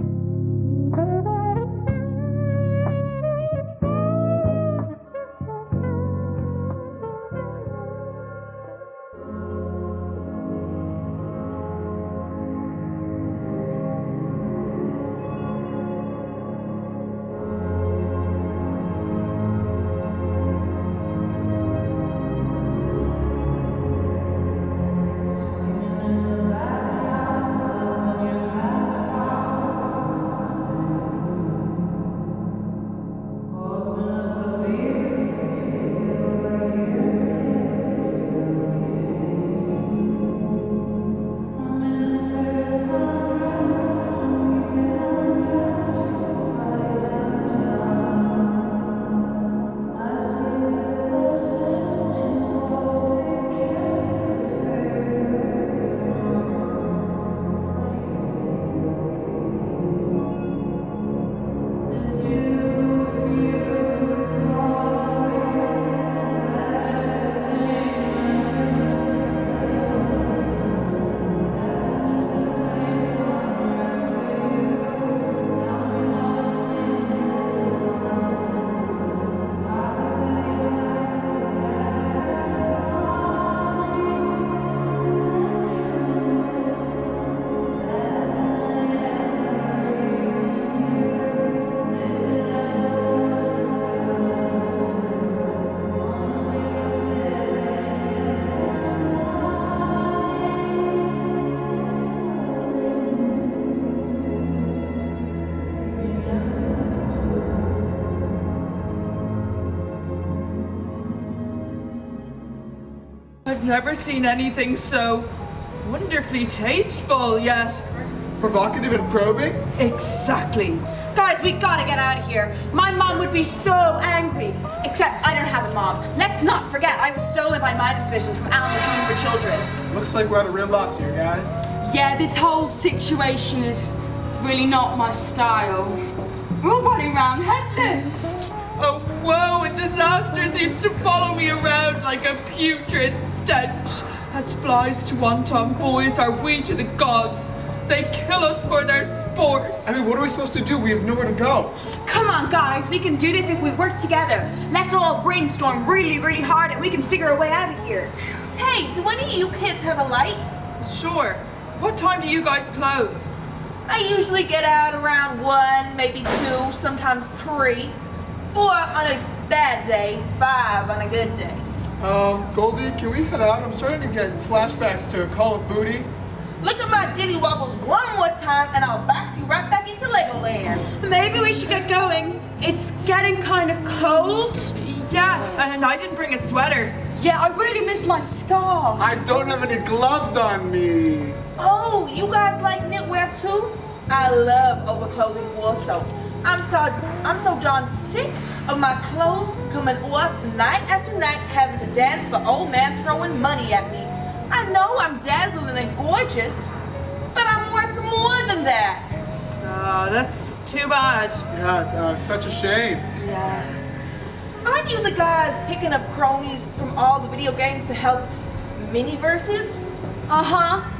I've never seen anything so wonderfully tasteful yet. Provocative and probing? Exactly. Guys, we gotta get out of here. My mom would be so angry. Except I don't have a mom. Let's not forget I was stolen by Midas Vision from Alma's Home for Children. Looks like we're at a real loss here, guys. Yeah, this whole situation is really not my style. We're all running around headless. Oh, woe and disaster seems to follow me around like a putrid stench. As flies to wanton boys are we to the gods. They kill us for their sport. I mean, what are we supposed to do? We have nowhere to go. Come on, guys. We can do this if we work together. Let's all brainstorm really, really hard and we can figure a way out of here. Hey, do any of you kids have a light? Sure. What time do you guys close? I usually get out around one, maybe two, sometimes three. Four on a bad day, five on a good day. Um, Goldie, can we head out? I'm starting to get flashbacks to Call of Booty. Look at my dilly wobbles one more time and I'll box you right back into Legoland. Maybe we should get going. It's getting kind of cold. Yeah, and I didn't bring a sweater. Yeah, I really miss my scarf. I don't have any gloves on me. Oh, you guys like knitwear too? I love overclothing also. I'm so, I'm so darn sick of my clothes coming off night after night having to dance for old man throwing money at me. I know I'm dazzling and gorgeous, but I'm worth more than that. Oh, that's too bad. Yeah, uh, such a shame. Yeah. Aren't you the guys picking up cronies from all the video games to help mini-verses? Uh-huh.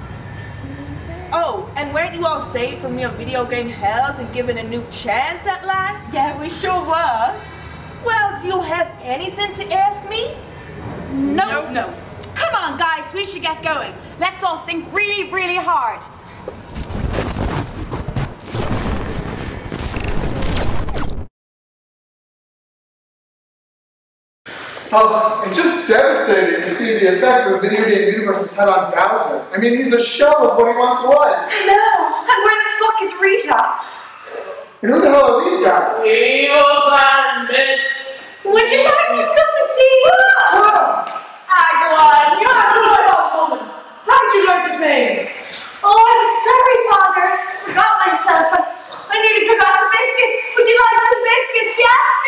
Oh, and weren't you all saved from your video game hells and given a new chance at life? Yeah, we sure were. Well, do you have anything to ask me? No, nope. no. Come on, guys, we should get going. Let's all think really, really hard. Oh, it's just devastating to see the effects of the video game universe has had on Bowser. I mean, he's a shell of what he once was. I know. And where the fuck is Rita? And who the hell are these guys? Evil bandits! Would you like a cup of tea?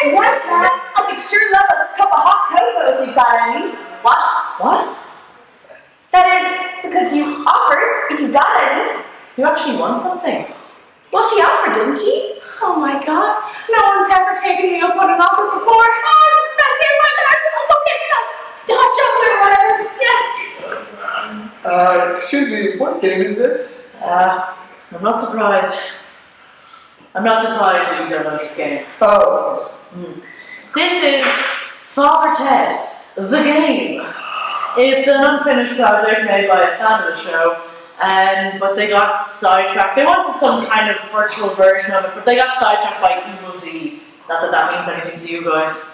What's that? I could sure love a cup of hot cocoa if you've got any. What? What? That is, because you offered if you've got any. You actually want something? Well, she offered, didn't she? Oh my god, no one's ever taken me up on an offer before. Oh, this is the best day of my life. I'll go get you hot chocolate or whatever. Yeah. Uh, excuse me, what game is this? Uh, I'm not surprised. I'm not surprised that you don't know this game. Oh, of course. Mm. This is Father Ted, the game. It's an unfinished project made by a fan of the show, um, but they got sidetracked. They wanted some kind of virtual version of it, but they got sidetracked by evil deeds. Not that that means anything to you guys.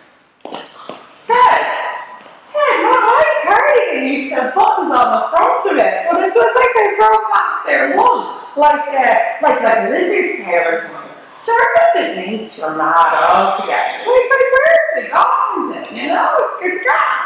Ted! Ted, my cardigan used to have buttons on the front of it, but it looks like they broke back there one. Like, uh, like, like a lizard's tail or something. Sure doesn't make you mad altogether. Like, like, where have they gotten to? You know, it's good grass.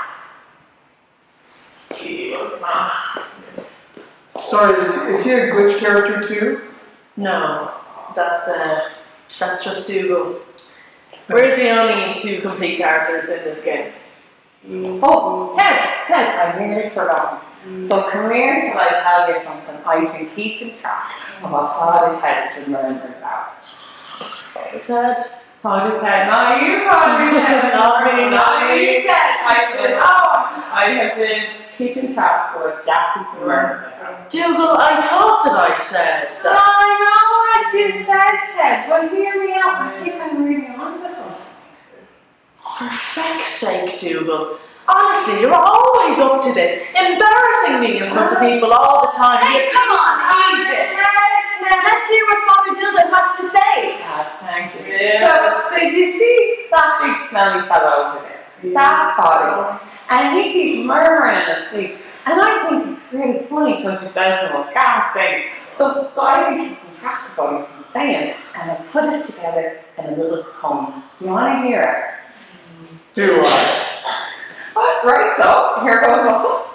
Gee, look, man. Sorry, is, is he a glitch character too? No, that's uh, that's just Dougal. We're the only two complete characters in this game. Oh, Ted, Ted, I nearly forgot. So come here till I tell you something. I've been keeping track of what Father Ted has been murmuring about. Father Ted? Father Ted, not you, Father Ted, not me, not you, Ted. I've been, oh, I have been keeping track of what Jack has been murmuring about. Dougal, I thought that I said that. I know what you said, Ted, but hear me out. I think I'm really onto something. For feck's sake, Dougal. Honestly, you're always up to this, embarrassing me in front of people all the time. Hey, come on, Aegis. Let's hear what Father Dildo has to say. Ah, thank you. Yeah. So, so do you see that big smelly fellow over there? Yeah. That's Father. And he keeps murmuring in his sleep. And I think it's really funny because he says the most gas things. So, so I've been keeping track of what he's been saying, and I put it together in a little poem. Do you want to hear it? Do I? Right, so here goes one.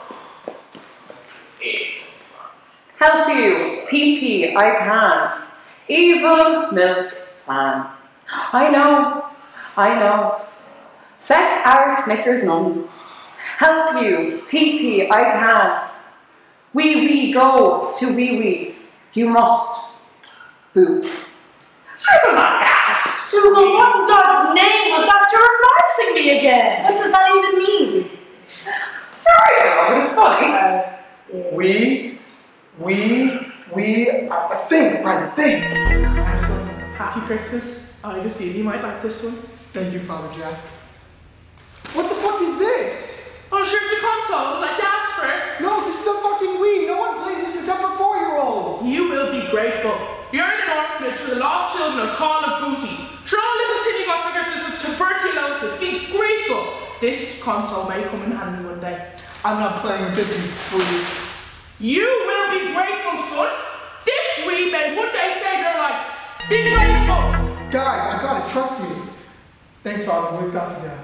Help you, P P, I can. Evil milk plan. I know, I know. Feck our Snickers nuns. Help you, P P, I can. Wee wee go to wee wee. You must boot. Isn't that gas? Dougal, what in God's name was that? You're embarrassing me again. What does that even mean? Sure, I know, but it's funny. Uh, we, we, we, I think, right, I think. Awesome. Happy Christmas. I have a feeling you might like this one. Thank you, Father Jack. What the fuck is this? Oh, sure, it's a console, like you asked for. No, this is a fucking Wii. No one plays this except for four-year-olds. You will be grateful. You're in an orphanage for the lost children of Call of Booty. Sure, all little tinny got figures with tuberculosis. Be grateful. This console may come in handy one day. I'm not playing with this, you fool. You will be grateful, son. This Wii may one day save your life. Be grateful. Guys, I got it. Trust me. Thanks, Father. We've got to go.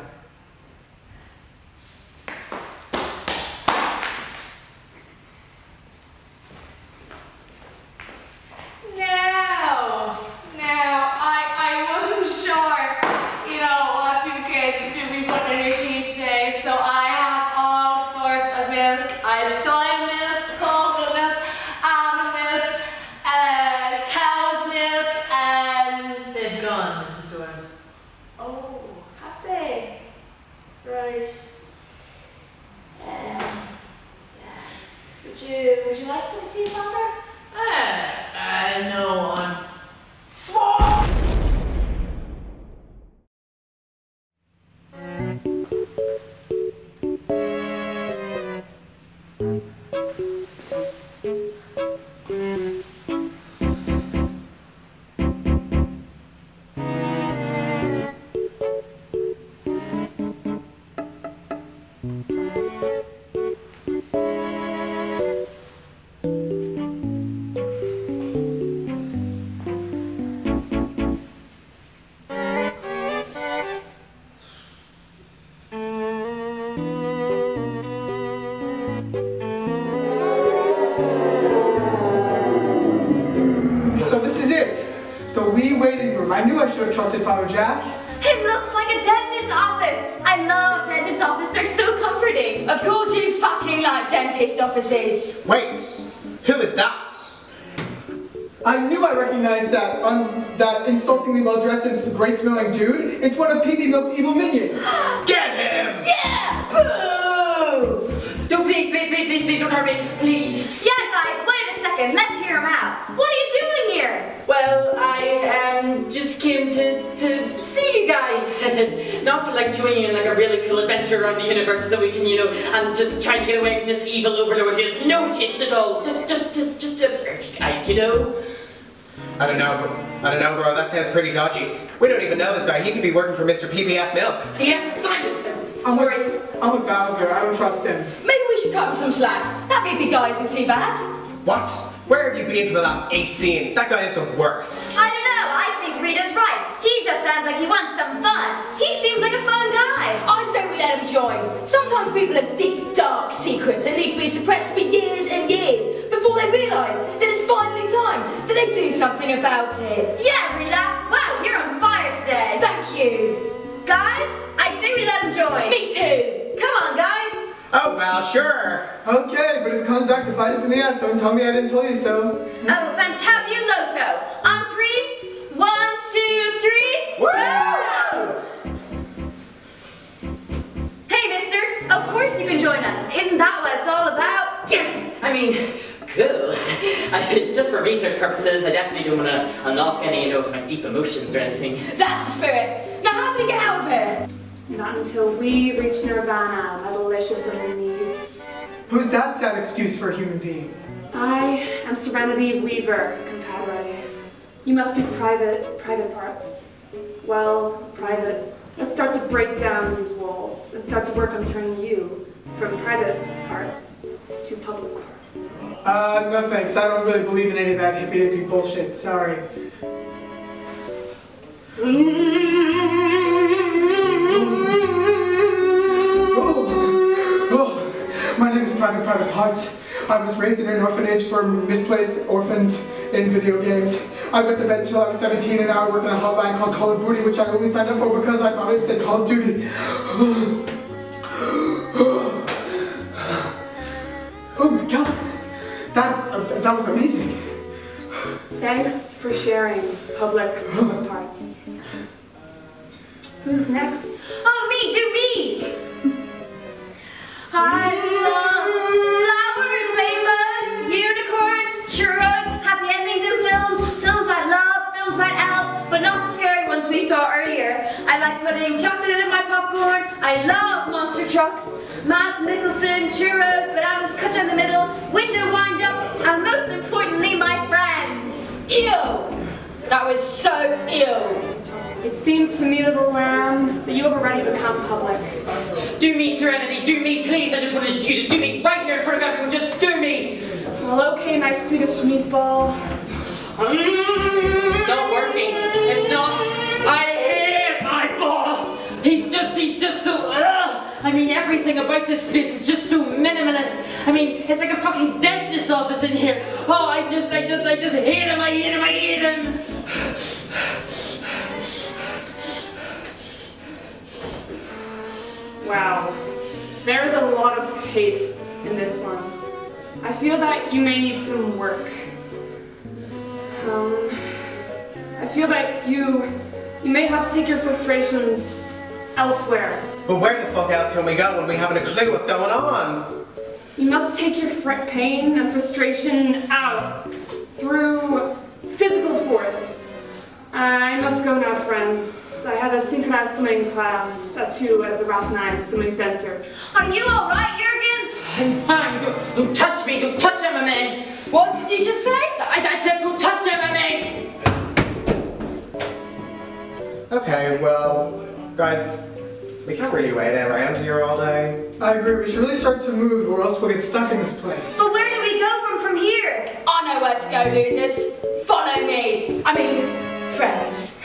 Now, now, I, I wasn't sure, you know, what you kids should be putting in your tea today, so I have all sorts of milk. I have soy milk, coconut milk, almond milk, uh, cow's milk, and... They've gone, Missus Doyle. Oh, have they? Right. Um, yeah. Would you, would you like my tea, Father? Uh, I know I'm... Fuck! So this is it. The Wii waiting room. I knew I should have trusted Father Jack. It looks like a dentist's office. I love dentist's offices. They're so comforting. Of course you fucking like dentist offices. Wait, who is that? I knew I recognized that un that insultingly well-dressed and great-smelling dude. It's one of P P Milk's evil minions. Get him! Yeah! Boo! Don't please, please, please, please, please don't hurt me, please. Yeah, guys, wait a second. Let's hear him out. What are you doing here? Well, I um just came to to see you guys, not to like join you in like a really cool adventure around the universe so we can, you know, and just trying to get away from this evil overlord who has no taste at all. Just, just to, just to observe you guys, you know. I don't know, bro. I don't know, bro. That sounds pretty dodgy. We don't even know this guy. He could be working for Mister P P F Milk. The F is silent. I'm Sorry. With, I'm with Bowser. I don't trust him. Maybe we should cut him some slack. That P P guy isn't too bad. What? Where have you been for the last eight scenes? That guy is the worst. I don't know. I think Rita's right. He just sounds like he wants some fun. He seems like a fun guy. I say we let him join. Sometimes people have deep, dark secrets that need to be suppressed for years and years before they realise that it's finally time that they do something about it. Yeah, Rita. Wow, you're on fire today. Thank you. Guys, I say we let him join. Me too. Come on, guys. Oh, well, sure. Okay, but if it comes back to bite us in the ass, don't tell me I didn't tell you so. Oh, fantabuloso. On three. One, two, three. Woo! Hey, mister. Of course you can join us. Isn't that what it's all about? Yes! I mean, cool. I, just for research purposes, I definitely don't want to unlock any, you know, of my deep emotions or anything. That's the spirit. Now how do we get out of here? Not until we reach Nirvana, my delicious little knees. Who's that sad excuse for a human being? I am Serenity Weaver, compadre. You must be private, private parts. Well, private. Let's start to break down these walls and start to work on turning you from private parts to public parts. Uh, no thanks. I don't really believe in any of that hippy-dippy bullshit. Sorry. Oh, oh, my name is Private Private Parts. I was raised in an orphanage for misplaced orphans in video games. I went to bed until I was seventeen and now I work in a hotline called Call of Booty, which I only signed up for because I thought it said Call of Duty. Oh my god. That, uh, that was amazing. Thanks for sharing public, public parts. Who's next? Oh, me too, me! I love flowers, rainbows, unicorns, churros, happy endings in films, films about love, films about elves, but not the scary ones we saw earlier. I like putting chocolate in my popcorn. I love monster trucks, Mads Mikkelsen, churros, bananas cut down the middle, window wind-ups, and most importantly, my friends. Ew! That was so ew. It seems to me, little lamb, that you have already become public. Do me, Serenity, do me, please. I just wanted you to do me right here in front of everyone. Just do me. Well, okay, my Swedish meatball. It's not working. It's not. I hate my boss. He's just, he's just so, ugh. I mean, everything about this place is just so minimalist. I mean, it's like a fucking dentist office in here. Oh, I just, I just, I just hate him, I hate him, I hate him. Wow, there is a lot of hate in this one. I feel that you may need some work. Um, I feel that you, you may have to take your frustrations elsewhere. But where the fuck else can we go when we haven't a clue what's going on? You must take your fr pain and frustration out through physical force. I must go now, friends. I have a synchronized swimming class at two at the Ralph nine Swimming Center. Are you alright, Jurgen? I'm fine. Don't, don't touch me. Don't touch M M A. What did you just say? I, I said don't touch M M A. Okay, well, guys, we can't really wait around here all day. I agree. We should really start to move or else we'll get stuck in this place. But where do we go from from here? I know where to go, losers. Follow me. I mean, friends.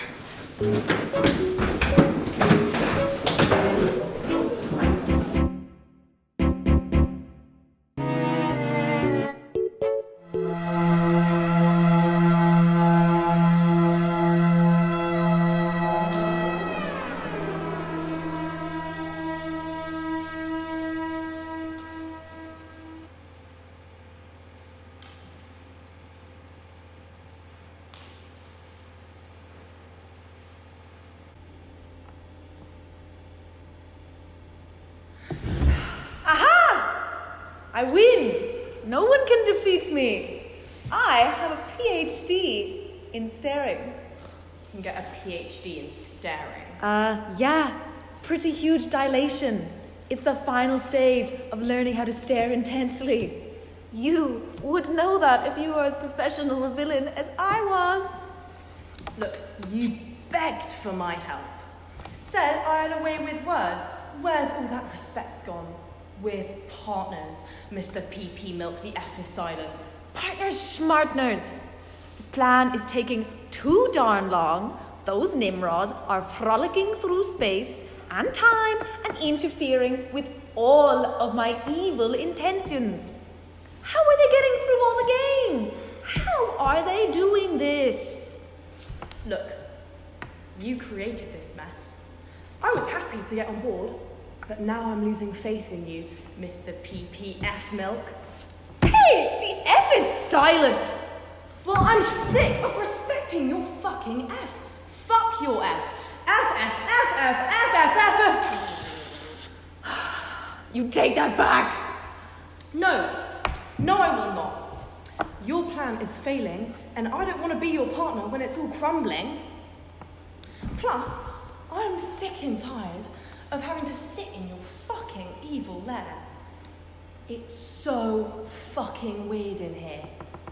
Aha! I win! No one can defeat me. I have a P H D in staring. You can get a P H D in staring. Uh, yeah. Pretty huge dilation. It's the final stage of learning how to stare intensely. You would know that if you were as professional a villain as I was. Look, you begged for my help. Said I had a way with words. Where's all that respect gone? We're partners, Mister P P Milk, the F is silent. Partners, smartners. This plan is taking too darn long. Those Nimrods are frolicking through space and time and interfering with all of my evil intentions. How are they getting through all the games? How are they doing this? Look, you created this mess. I was happy to get on board, but now I'm losing faith in you, Mister P P F Milk. Hey, the F is silent. Well, I'm sick of respecting your fucking F. Fuck your F. F, F, F, F, F, F, F, F. You take that back. No. No, I will not. Your plan is failing, and I don't want to be your partner when it's all crumbling. Plus, I'm sick and tired of having to sit in your fucking evil lair. It's so fucking weird in here.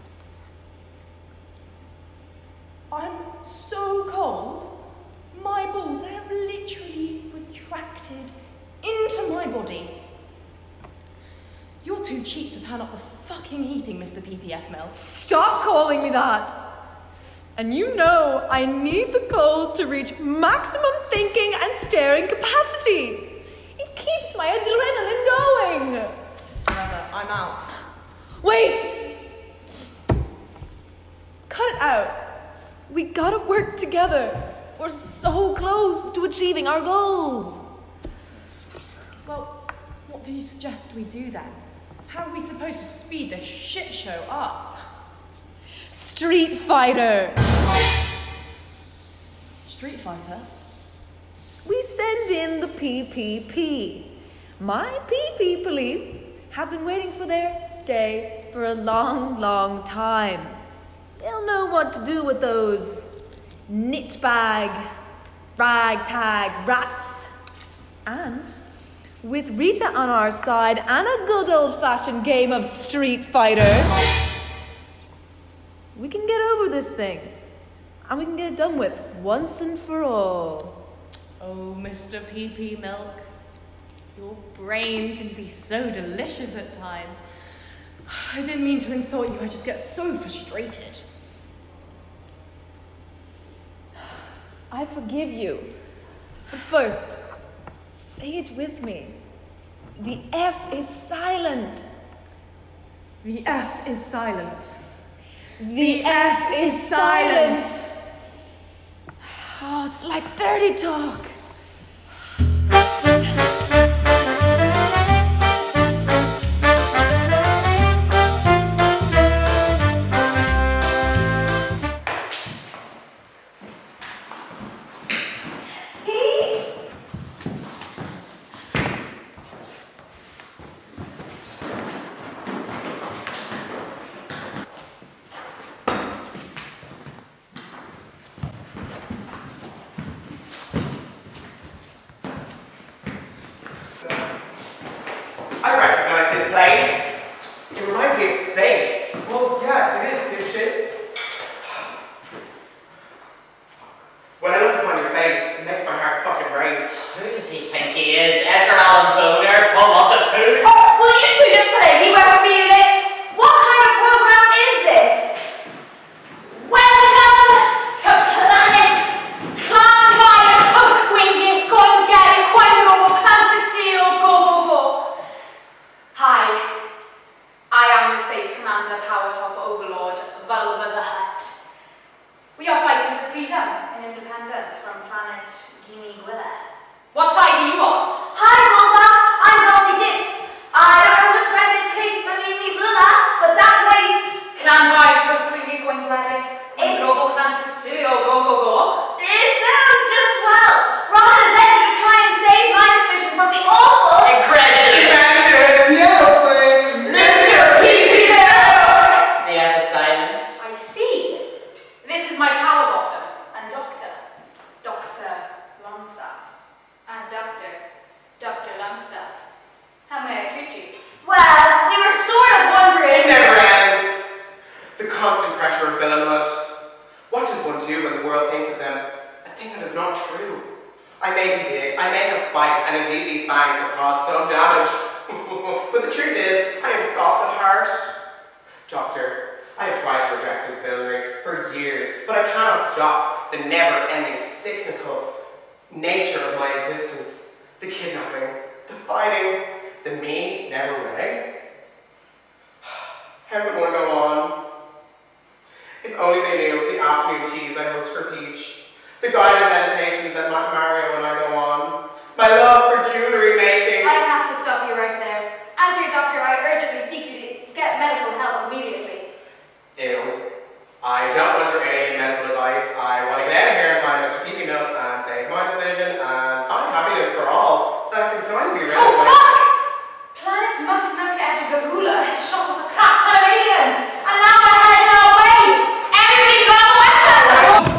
I'm so cold, my balls have literally retracted into my body. You're too cheap to turn up the fucking heating, Mister P P F Mel. Stop calling me that. And you know I need the cold to reach maximum thinking and staring capacity. It keeps my adrenaline going. Forever, I'm out. Wait! Cut it out. We gotta work together. We're so close to achieving our goals. Well, what do you suggest we do then? How are we supposed to speed this shit show up? Street Fighter. Street Fighter? We send in the P P P. My P P police have been waiting for their day for a long, long time. They'll know what to do with those knitbag, ragtag rats. And with Rita on our side and a good old-fashioned game of Street Fighter, we can get over this thing. And we can get it done with once and for all. Oh, Mister P P Milk, your brain can be so delicious at times. I didn't mean to insult you, I just get so frustrated. I forgive you. But first, say it with me. The F is silent. The F is silent. The F is silent. Oh, it's like dirty talk. I recognize this place. It reminds me of space. Well, yeah, it is, dipshit. When I look upon your face, it makes my heart fucking race. Who does he think he is? Edgar Allan Boner? Come on to poo? Oh, will you two just play U S B Unit? What kind of program is this? Welcome to Planet Clan Fire Hook Windy Going Get It Quadro Fantasy Go Go Go. Hi, I am the Space Commander Power Top Overlord Vulva the Hutt. We are fighting for freedom and independence from planet Guinea Gwilla. What side are you on? Hi, Vulva. I'm Dottie spikes, and indeed these fangs have caused some damage. But the truth is, I am soft at heart. Doctor, I have tried to reject this villainy for years, but I cannot stop the never-ending cyclical nature of my existence. The kidnapping, the fighting, the me never winning. How could one go on? If only they knew the afternoon teas I host for Peach, the guided meditations that Mario and I go on, my love for jewellery making. I have to stop you right there. As your doctor, I urgently seek you to get medical help immediately. Ew. I don't want your alien medical advice. I want to get out of here and find Mister Peepy Milk and save my decision and find happiness for all, so that I can finally be rid of Oh, Oh, my... fuck! Planet Makmaka Ejigahula has shot off a crap ton of aliens, and now they're heading our way! Everybody grab a weapon!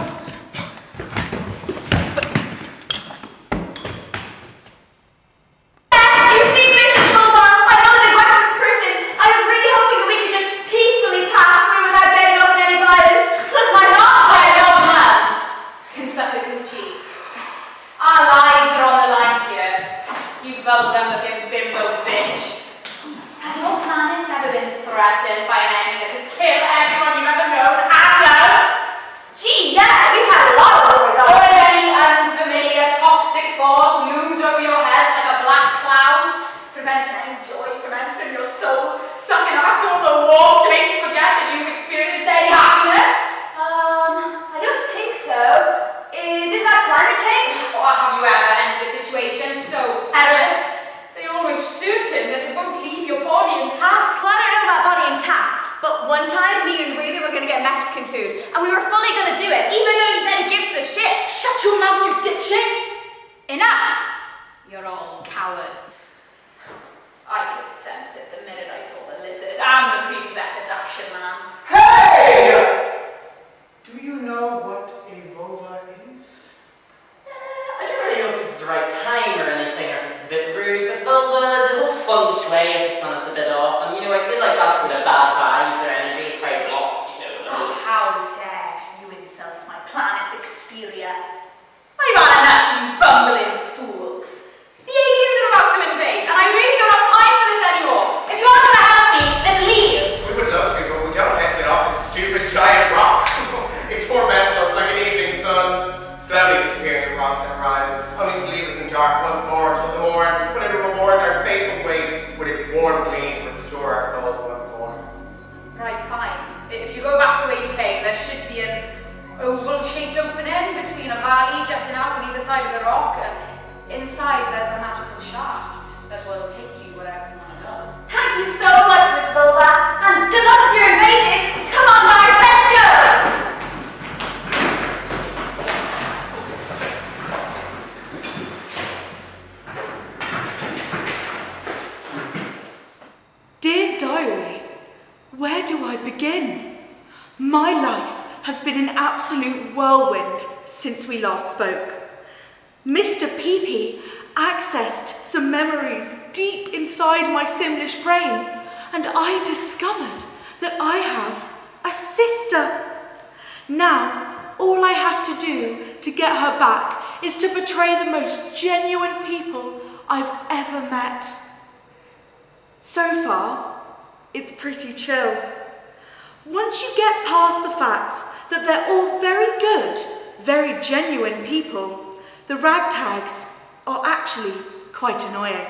You see, Missus Bulba, I know an aggressive person. I was really hoping that we could just peacefully pass through without getting up in any violence. Plus my heart. I don't know. Can suck the coochie. Our lives are on the line here. You bubblegum looking bimbo bitch. Has your planet ever been threatened by an enemy that could kill everyone you've ever known and loved? Gee, yeah, we've had a lot of wars. Or any unfamiliar toxic force loomed over your heads like a black cloud, preventing any joy from entering your soul, sucking up on the wall to make you forget that you've experienced any happiness? Um, I don't think so. Is this about climate change? Or have you ever entered a situation so perilous that you're almost certain that it won't leave your body intact? Well, I don't know about body intact, but one time me and Rita were going to get Mexican food, and we were fully going to do it, even though he said he gives the shit. Shut your mouth, you dipshit! Enough! You're all cowards. I could sense it the minute I saw the lizard and the creepy seduction man. Hey! Do you know what a vulva is? I don't really know if this is the right time or anything, or if this is a bit rude, but vulva, the whole feng shui of this planet's a bit off, and you know, I feel like that's with a bad vibes or energy, it's very blocked, you know. Oh, how dare you insult my planet's exterior. I've had enough, you bumbling fools. The aliens are about to invade, and I really don't have time for this anymore. If you aren't going to help me, then leave. We would love to, but we don't have to get off this stupid giant rock. It torments us like an evening sun, slowly disappearing across the horizon, only to leave us in dark once more until the morn, when it rewards our faithful wait with its warm gleam to restore our souls once more. Right, fine. If you go back the way you came, there should be an oval-shaped opening between a valley jutting out on either side of the rock. Inside, there's a magical shaft that will take you wherever you want to go. Thank you so much, Miss Vulva, and good luck with your invasion. Come on, Mark, let's go! Dear Diary, where do I begin? My life has been an absolute whirlwind since we last spoke. Mister Peepy accessed some memories deep inside my Simlish brain, and I discovered that I have a sister. Now, all I have to do to get her back is to betray the most genuine people I've ever met. So far, it's pretty chill. Once you get past the fact that they're all very good, very genuine people, the ragtags are actually quite annoying.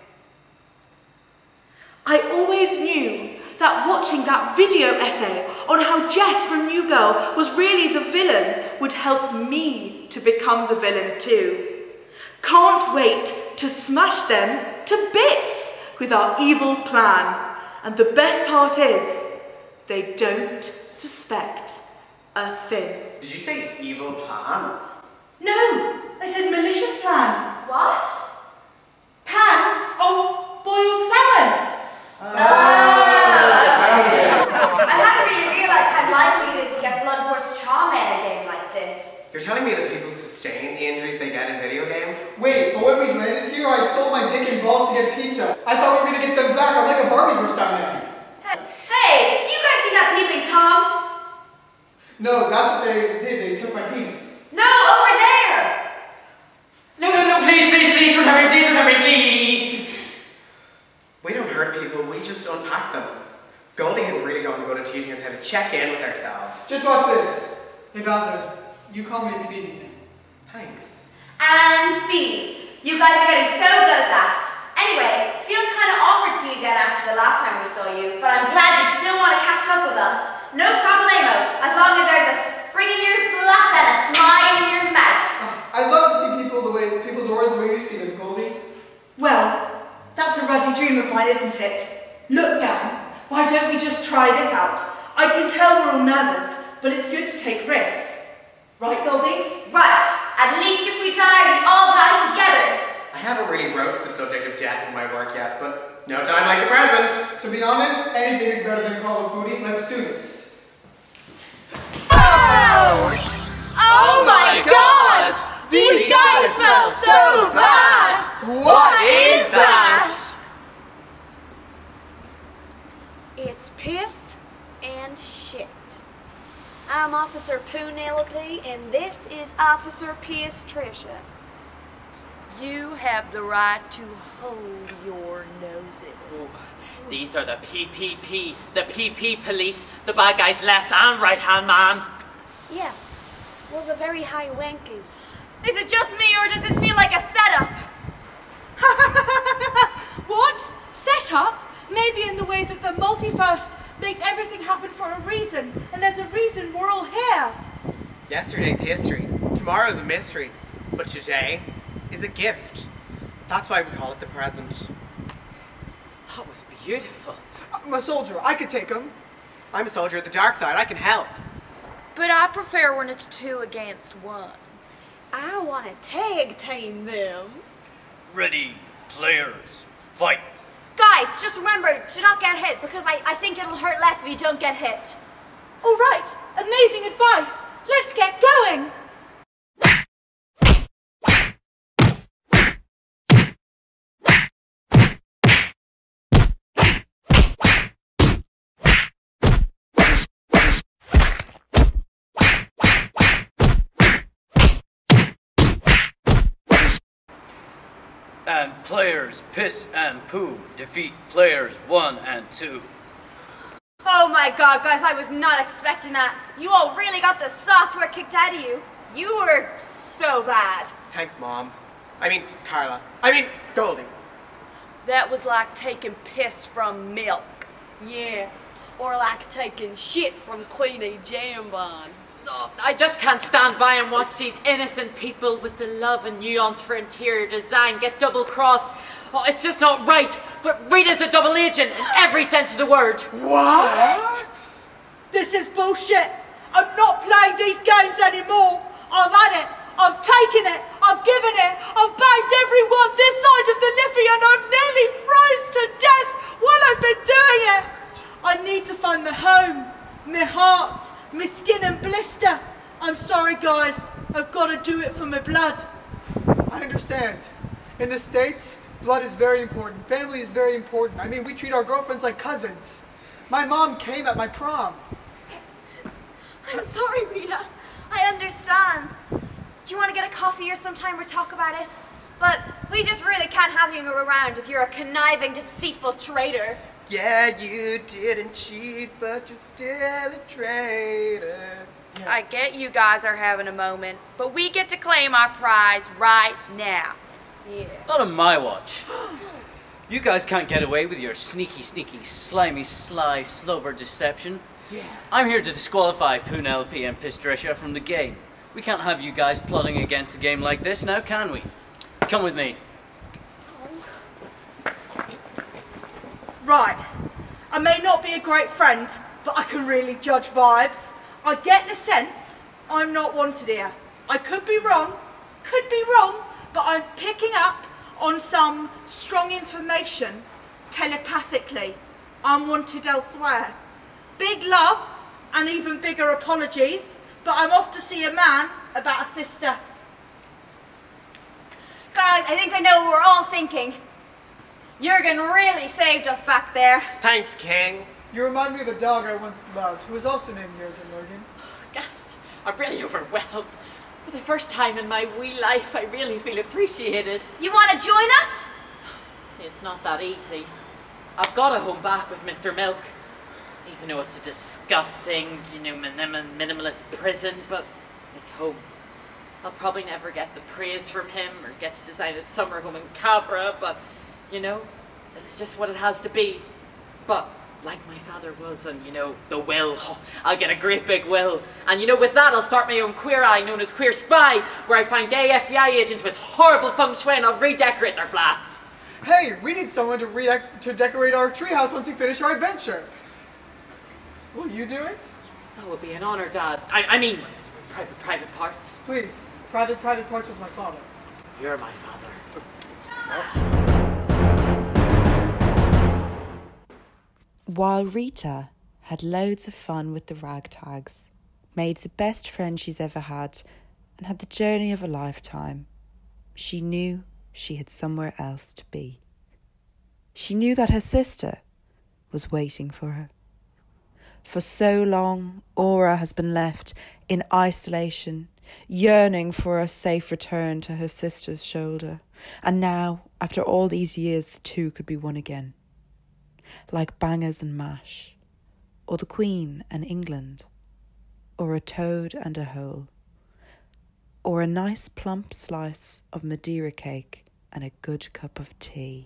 I always knew that watching that video essay on how Jess from New Girl was really the villain would help me to become the villain too. Can't wait to smash them to bits with our evil plan. And the best part is, they don't suspect a thing. Did you say evil plan? No, I said malicious plan. What? Pan of boiled salmon. I hadn't really realised how likely it is to get blood horse trauma in a game like this. You're telling me that people sustain the injuries they get in video games? Wait, but when we landed here, I sold my dick and balls to get pizza. I thought we were gonna get them back. I'm like a Barbie first time there. Hey, do you guys see that peeping Tom? No, that's what they did. They took my penis. No, over there! No, no, no, please, please, please, don't have Goldie has really gotten good at teaching us how to check in with ourselves. Just watch this. Hey Bowser, you call me if you need anything. Thanks. And see, you guys are getting so good at that. Anyway, feels kind of awkward to you again after the last time we saw you, but I'm glad you still want to catch up with us. No problemo, as long as there's a spring in your slap and a smile in your mouth. I love to see people the way people's auras the way you see them, Goldie. Well, that's a ruddy dream of mine, isn't it? Look, gang, why don't we just try this out? I can tell we're all nervous, but it's good to take risks. Right, Goldie? Right. At least if we die, we all die together. I haven't really broached the subject of death in my work yet, but no time like the present. To be honest, anything is better than Call of Booty. Let's do this. Oh! Oh my god! These guys smell so bad! What is that? It's piss and shit. I'm Officer Penelope, and this is Officer Piss Trisha. You have the right to hold your noses. Ooh, these are the P P P, the P P police, the bad guys left and right hand man. Yeah, we're the very high ranking. Is it just me, or does this feel like a setup? What? Setup? Maybe in the way that the multiverse makes everything happen for a reason, and there's a reason we're all here. Yesterday's history, tomorrow's a mystery, but today is a gift. That's why we call it the present. That was beautiful. I'm a soldier. I could take him. I'm a soldier of the dark side. I can help. But I prefer when it's two against one. I want to tag team them. Ready, players, fight. Guys, just remember to not get hit, because I, I think it'll hurt less if you don't get hit. All right, amazing advice. Let's get going. And players piss and poo defeat players one and two. Oh my god, guys, I was not expecting that. You all really got the software kicked out of you. You were so bad. Thanks, Mom. I mean, Carla. I mean, Goldie. That was like taking piss from milk. Yeah, or like taking shit from Queenie Jambon. Oh, I just can't stand by and watch these innocent people with the love and nuance for interior design get double-crossed. Oh, it's just not right. But Rita's a double agent in every sense of the word. What? This is bullshit. I'm not playing these games anymore. I've had it. I've taken it. I've given it. I've banged everyone this side of the Liffey, and I've nearly froze to death while I've been doing it. I need to find my home, my heart, my skin and blister. I'm sorry, guys. I've got to do it for my blood. I understand. In the States, blood is very important. Family is very important. I mean, we treat our girlfriends like cousins. My mom came at my prom. I'm sorry, Rita. I understand. Do you want to get a coffee or sometime or talk about it? But we just really can't have you around if you're a conniving, deceitful traitor. Yeah, you didn't cheat, but you're still a traitor. Yeah. I get you guys are having a moment, but we get to claim our prize right now. Yeah. Not on my watch. You guys can't get away with your sneaky, sneaky, slimy, sly, slobber deception. Yeah. I'm here to disqualify Penelope and Pistrisha from the game. We can't have you guys plotting against a game like this now, can we? Come with me. Right. I may not be a great friend, but I can really judge vibes. I get the sense I'm not wanted here. I could be wrong, could be wrong, but I'm picking up on some strong information telepathically. I'm wanted elsewhere. Big love and even bigger apologies, but I'm off to see a man about a sister. Guys, I think I know what we're all thinking. Jurgen really saved us back there. Thanks, King. You remind me of a dog I once loved, who was also named Jurgen Lurgan. Guys, I'm really overwhelmed. For the first time in my wee life, I really feel appreciated. You want to join us? See, it's not that easy. I've got to home back with Mister Milk. Even though it's a disgusting, you know, minim minimalist prison, but it's home. I'll probably never get the praise from him or get to design a summer home in Cabra, but, you know, it's just what it has to be. But, like my father was, and, you know, the will, oh, I'll get a great big will. And, you know, with that, I'll start my own Queer Eye, known as Queer Spy, where I find gay F B I agents with horrible feng shui and I'll redecorate their flats. Hey, we need someone to, re to decorate our treehouse once we finish our adventure. Will you do it? That would be an honor, Dad. I, I mean, private, private parts. Please. Private, private parts is my father. You're my father. While Rita had loads of fun with the ragtags, made the best friend she's ever had, and had the journey of a lifetime, she knew she had somewhere else to be. She knew that her sister was waiting for her. For so long, Aura has been left in isolation, yearning for a safe return to her sister's shoulder. And now, after all these years, the two could be one again. Like bangers and mash, or the Queen and England, or a toad and a hole, or a nice plump slice of Madeira cake and a good cup of tea.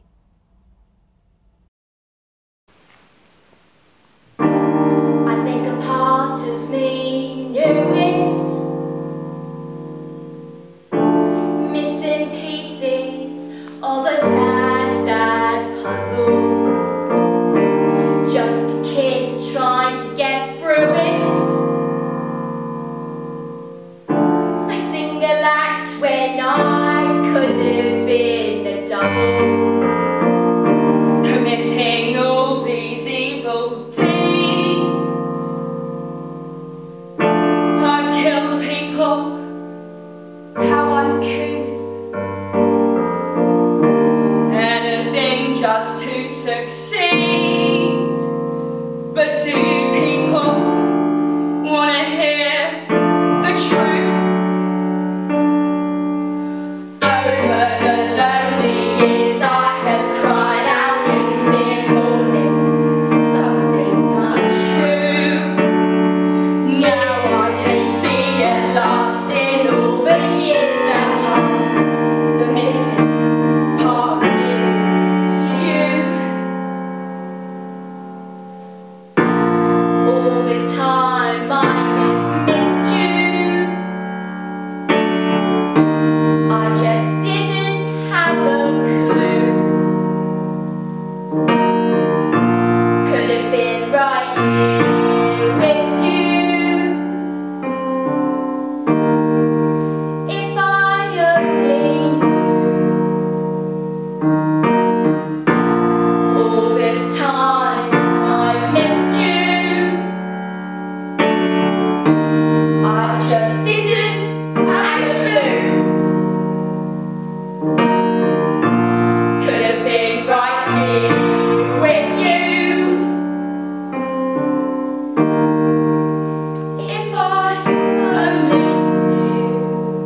I think a part of me knew it. Missing pieces of a sad, sad puzzle. Just a kid trying to get through it. A single act when I could have been a double. Committing all these evil deeds. I've killed people. How uncouth. Anything just to succeed. But do you people want to hear the truth? Over the lonely years I have cried out in fear mourning something untrue. Now I can see at last in all the years that passed, the missing part is you. All this time I have missed you. I just didn't have a clue. Could have been right here with you. If I only knew. All this time I've missed you. I just didn't have a clue. Could have been right here with you. If I only knew.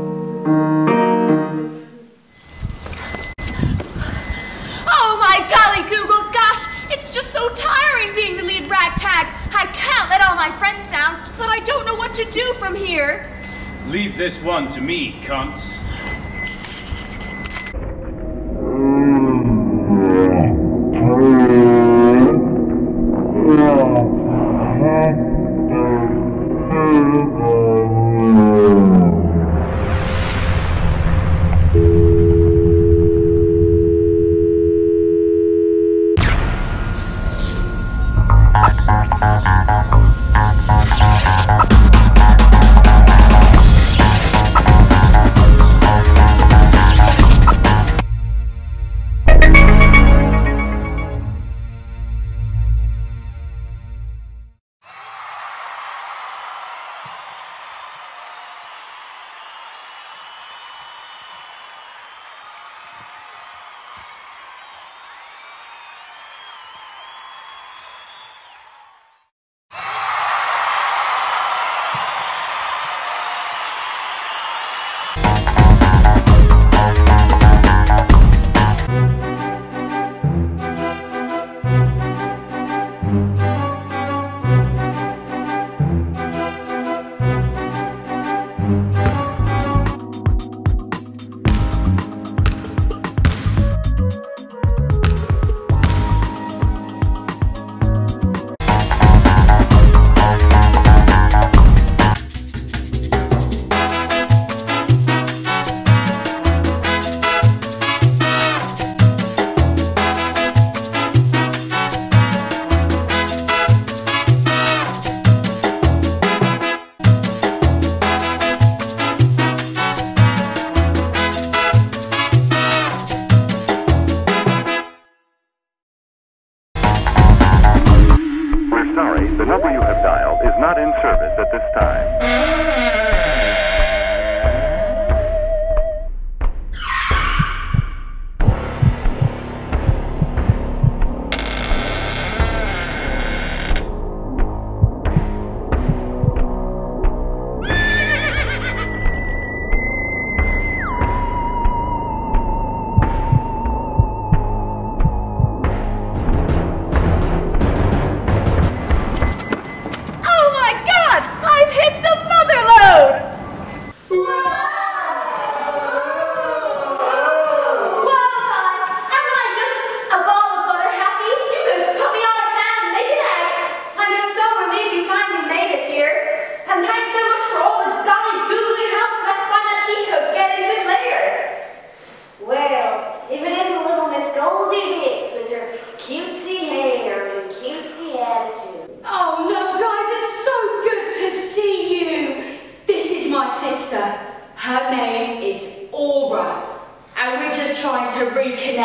Oh my golly Google gosh! It's just so tiring being the lead ragtag. I can't let all my friends down, but I don't know what to do from here. Leave this one to me, cunts.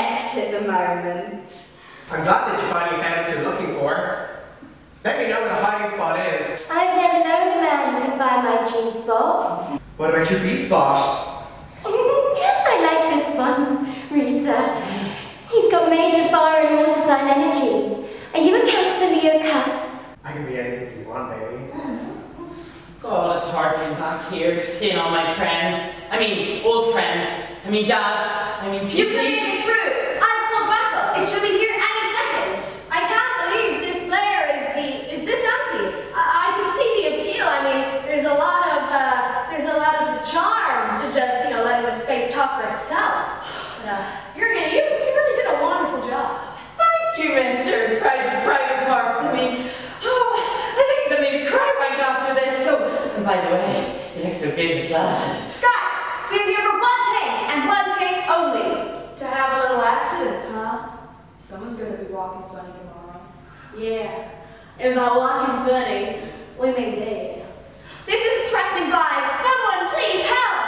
connect at the moment. I'm glad that you finally found what you're looking for. Let me know where the hiding spot is. I've never known a man who can find my G-spot. What about your B-spot? I like this one, Rita. He's got major fire and water sign energy. Are you a Cancer, Leo, Cuz? I can be anything you want, baby. God, it's hard being back here, seeing all my friends. I mean, old friends. I mean, Dad. I mean, people. You can make it through. I've called backup. It should be here any second. I can't believe this player is the is this empty. I, I can see the appeal. I mean, there's a lot of uh, there's a lot of charm to just you know letting the space talk for itself. But, uh, you're gonna you, you really did a wonderful job. Thank you, Mister Private Private Parts. I mean, oh, I think you're gonna make me cry right after this. So, and by the way, you look so good with glasses. Guys, we're here for one thing and one thing only. To have a little accident, huh? Someone's gonna be walking funny tomorrow. Yeah, and by walking funny, we mean dead. This is threatening vibes. Someone please help!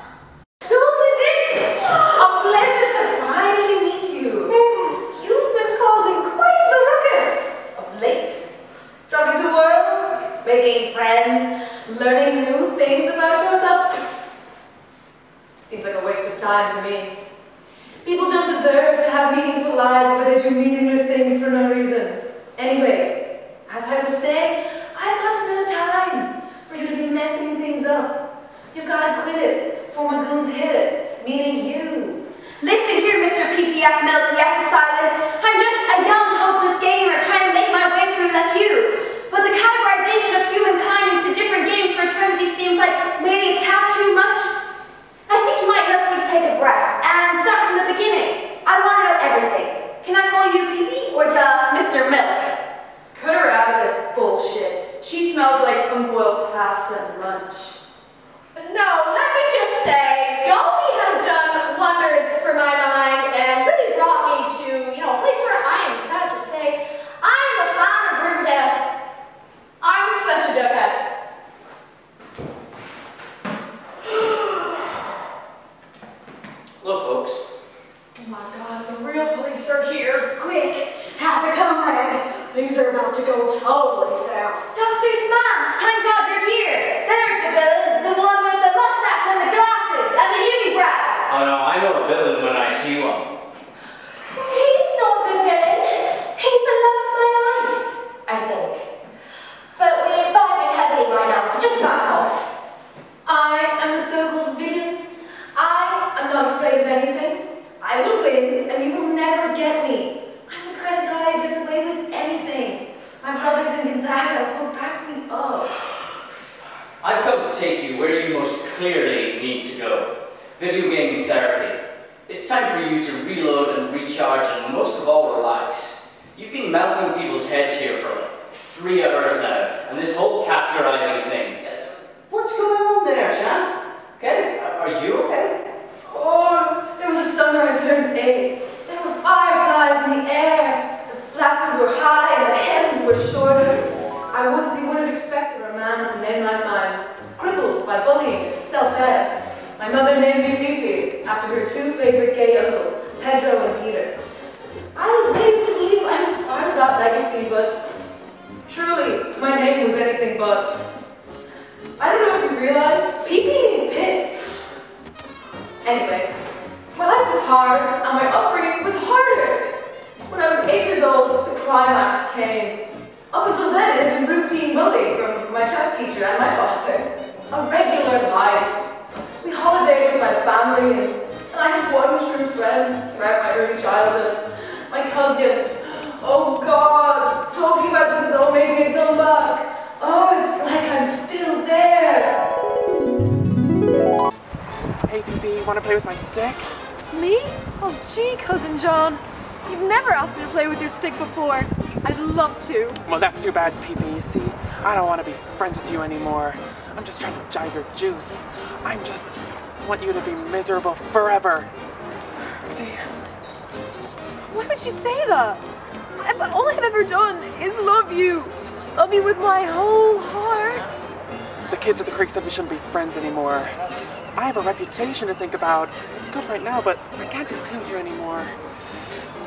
A pleasure to finally meet you. You've been causing quite the ruckus of late. Traveling the world, making friends, learning new things about yourself. Seems like a waste of time to me. People don't deserve to have meaningful lives where they do meaningless things for no reason. Anyway, as I was saying, I've got no time for you to be messing things up. You've got to quit it before my goons hit it, meaning you. Listen here, Mister P P F Milk, the F is silent. I'm just a young, hopeless gamer trying to make my way through like you. But the categorization of humankind into different games for eternity seems like maybe a tad too much. I think you might let's take a breath and start from the beginning. I want to know everything. Can I call you P P or just Mister Milk? Put her out of this bullshit. She smells like unboiled pasta and lunch. No, let me just say, Golby has done wonders for my mind and really brought me to, you know, a place where I am proud to say I am a fan of Riverdale. I'm such a duckhead. Hello, folks. Oh my god, the real police are here. Quick, happy comrade. Things are about to go totally south. Doctor Smash, thank God you're here. There's the villain, the one with the mustache and the glasses and the unibrow. Oh no, I know a villain when I see one. He's not the villain. He's the love of my life, I think. But we're vibing heavily right now, so just back off. I am the so-called villain. I am not afraid of anything. I will win, and you will never get me. I'm the kind of guy who gets away with anything. My brothers in Gonzaga will back me up. I've come to take you where you most clearly need to go. Video game therapy. It's time for you to reload and recharge and most of all relax. You've been melting people's heads here for like three hours now, and this whole categorizing thing. What's going on there, champ? Okay? Are you okay? Oh, it was the summer I turned eight. There were fireflies in the air. The flappers were high and the hems were shorter. I was, as you would have expected, a man with a name like mine, crippled by bullying and self-doubt. My mother named me Pee-Pee after her two favorite gay uncles, Pedro and Peter. I was raised to believe I was part of that legacy, but truly, my name was anything but. I don't know if you realized, Pee-Pee means piss. Anyway, my life was hard, and my upbringing was harder. When I was eight years old, the climax came. Up until then, it had been routine bullying from my chess teacher and my father. A regular life. We holidayed with my family, and, and I had one true friend throughout my early childhood. My cousin. Oh God, talking about this is all making me come back. Oh, it's like I'm still there. Hey, Phoebe, want to play with my stick? Me? Oh gee, Cousin John. You've never asked me to play with your stick before. I'd love to. Well, that's too bad, Phoebe. You see, I don't want to be friends with you anymore. I'm just trying to jive your juice. I'm just want you to be miserable forever. See? Why would you say that? I, all I've ever done is love you. Love you with my whole heart. The kids at the creek said we shouldn't be friends anymore. I have a reputation to think about. It's good right now, but I can't be seen with you anymore.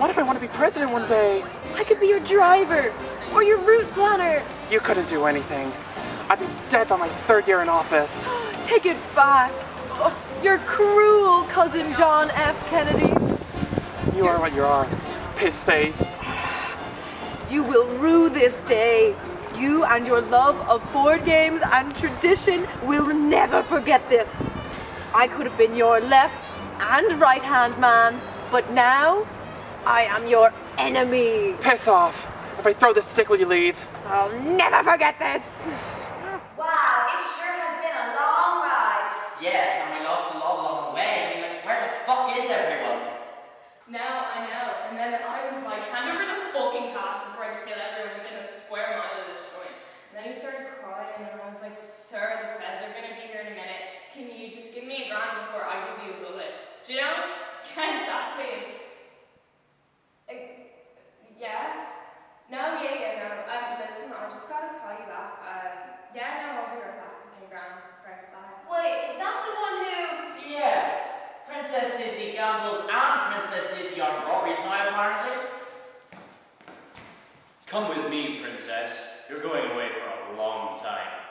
What if I want to be president one day? I could be your driver or your route planner. You couldn't do anything. I'd be dead by my third year in office. Take it back. Oh, you're cruel, cousin John F. Kennedy. You are what you are. Piss face. You will rue this day. You and your love of board games and tradition will never forget this. I could have been your left and right hand man, but now I am your enemy. Piss off. If I throw this stick, will you leave? I'll never forget this. Wow, it sure has been a long ride. Yeah, and we lost a lot along the way. I mean, like, where the fuck is everyone? Now I know. And then I was like, hand over the fucking cash before I kill everyone within a square mile of this joint. And then he started crying, and I was like, sir, the feds are gonna be here in a minute. Can you just give me a grand before I give you a bullet? Do you know? Yeah, exactly. Uh, yeah? No, yeah, yeah, no. Um, listen, I just gotta call you back. Um, yeah, no, I'll be right back. Okay, grand. Right, bye. Wait, is that the one who... Yeah. Princess Dizzy gambles and Princess Dizzy on robberies now, apparently. Come with me, Princess. You're going away for a long time.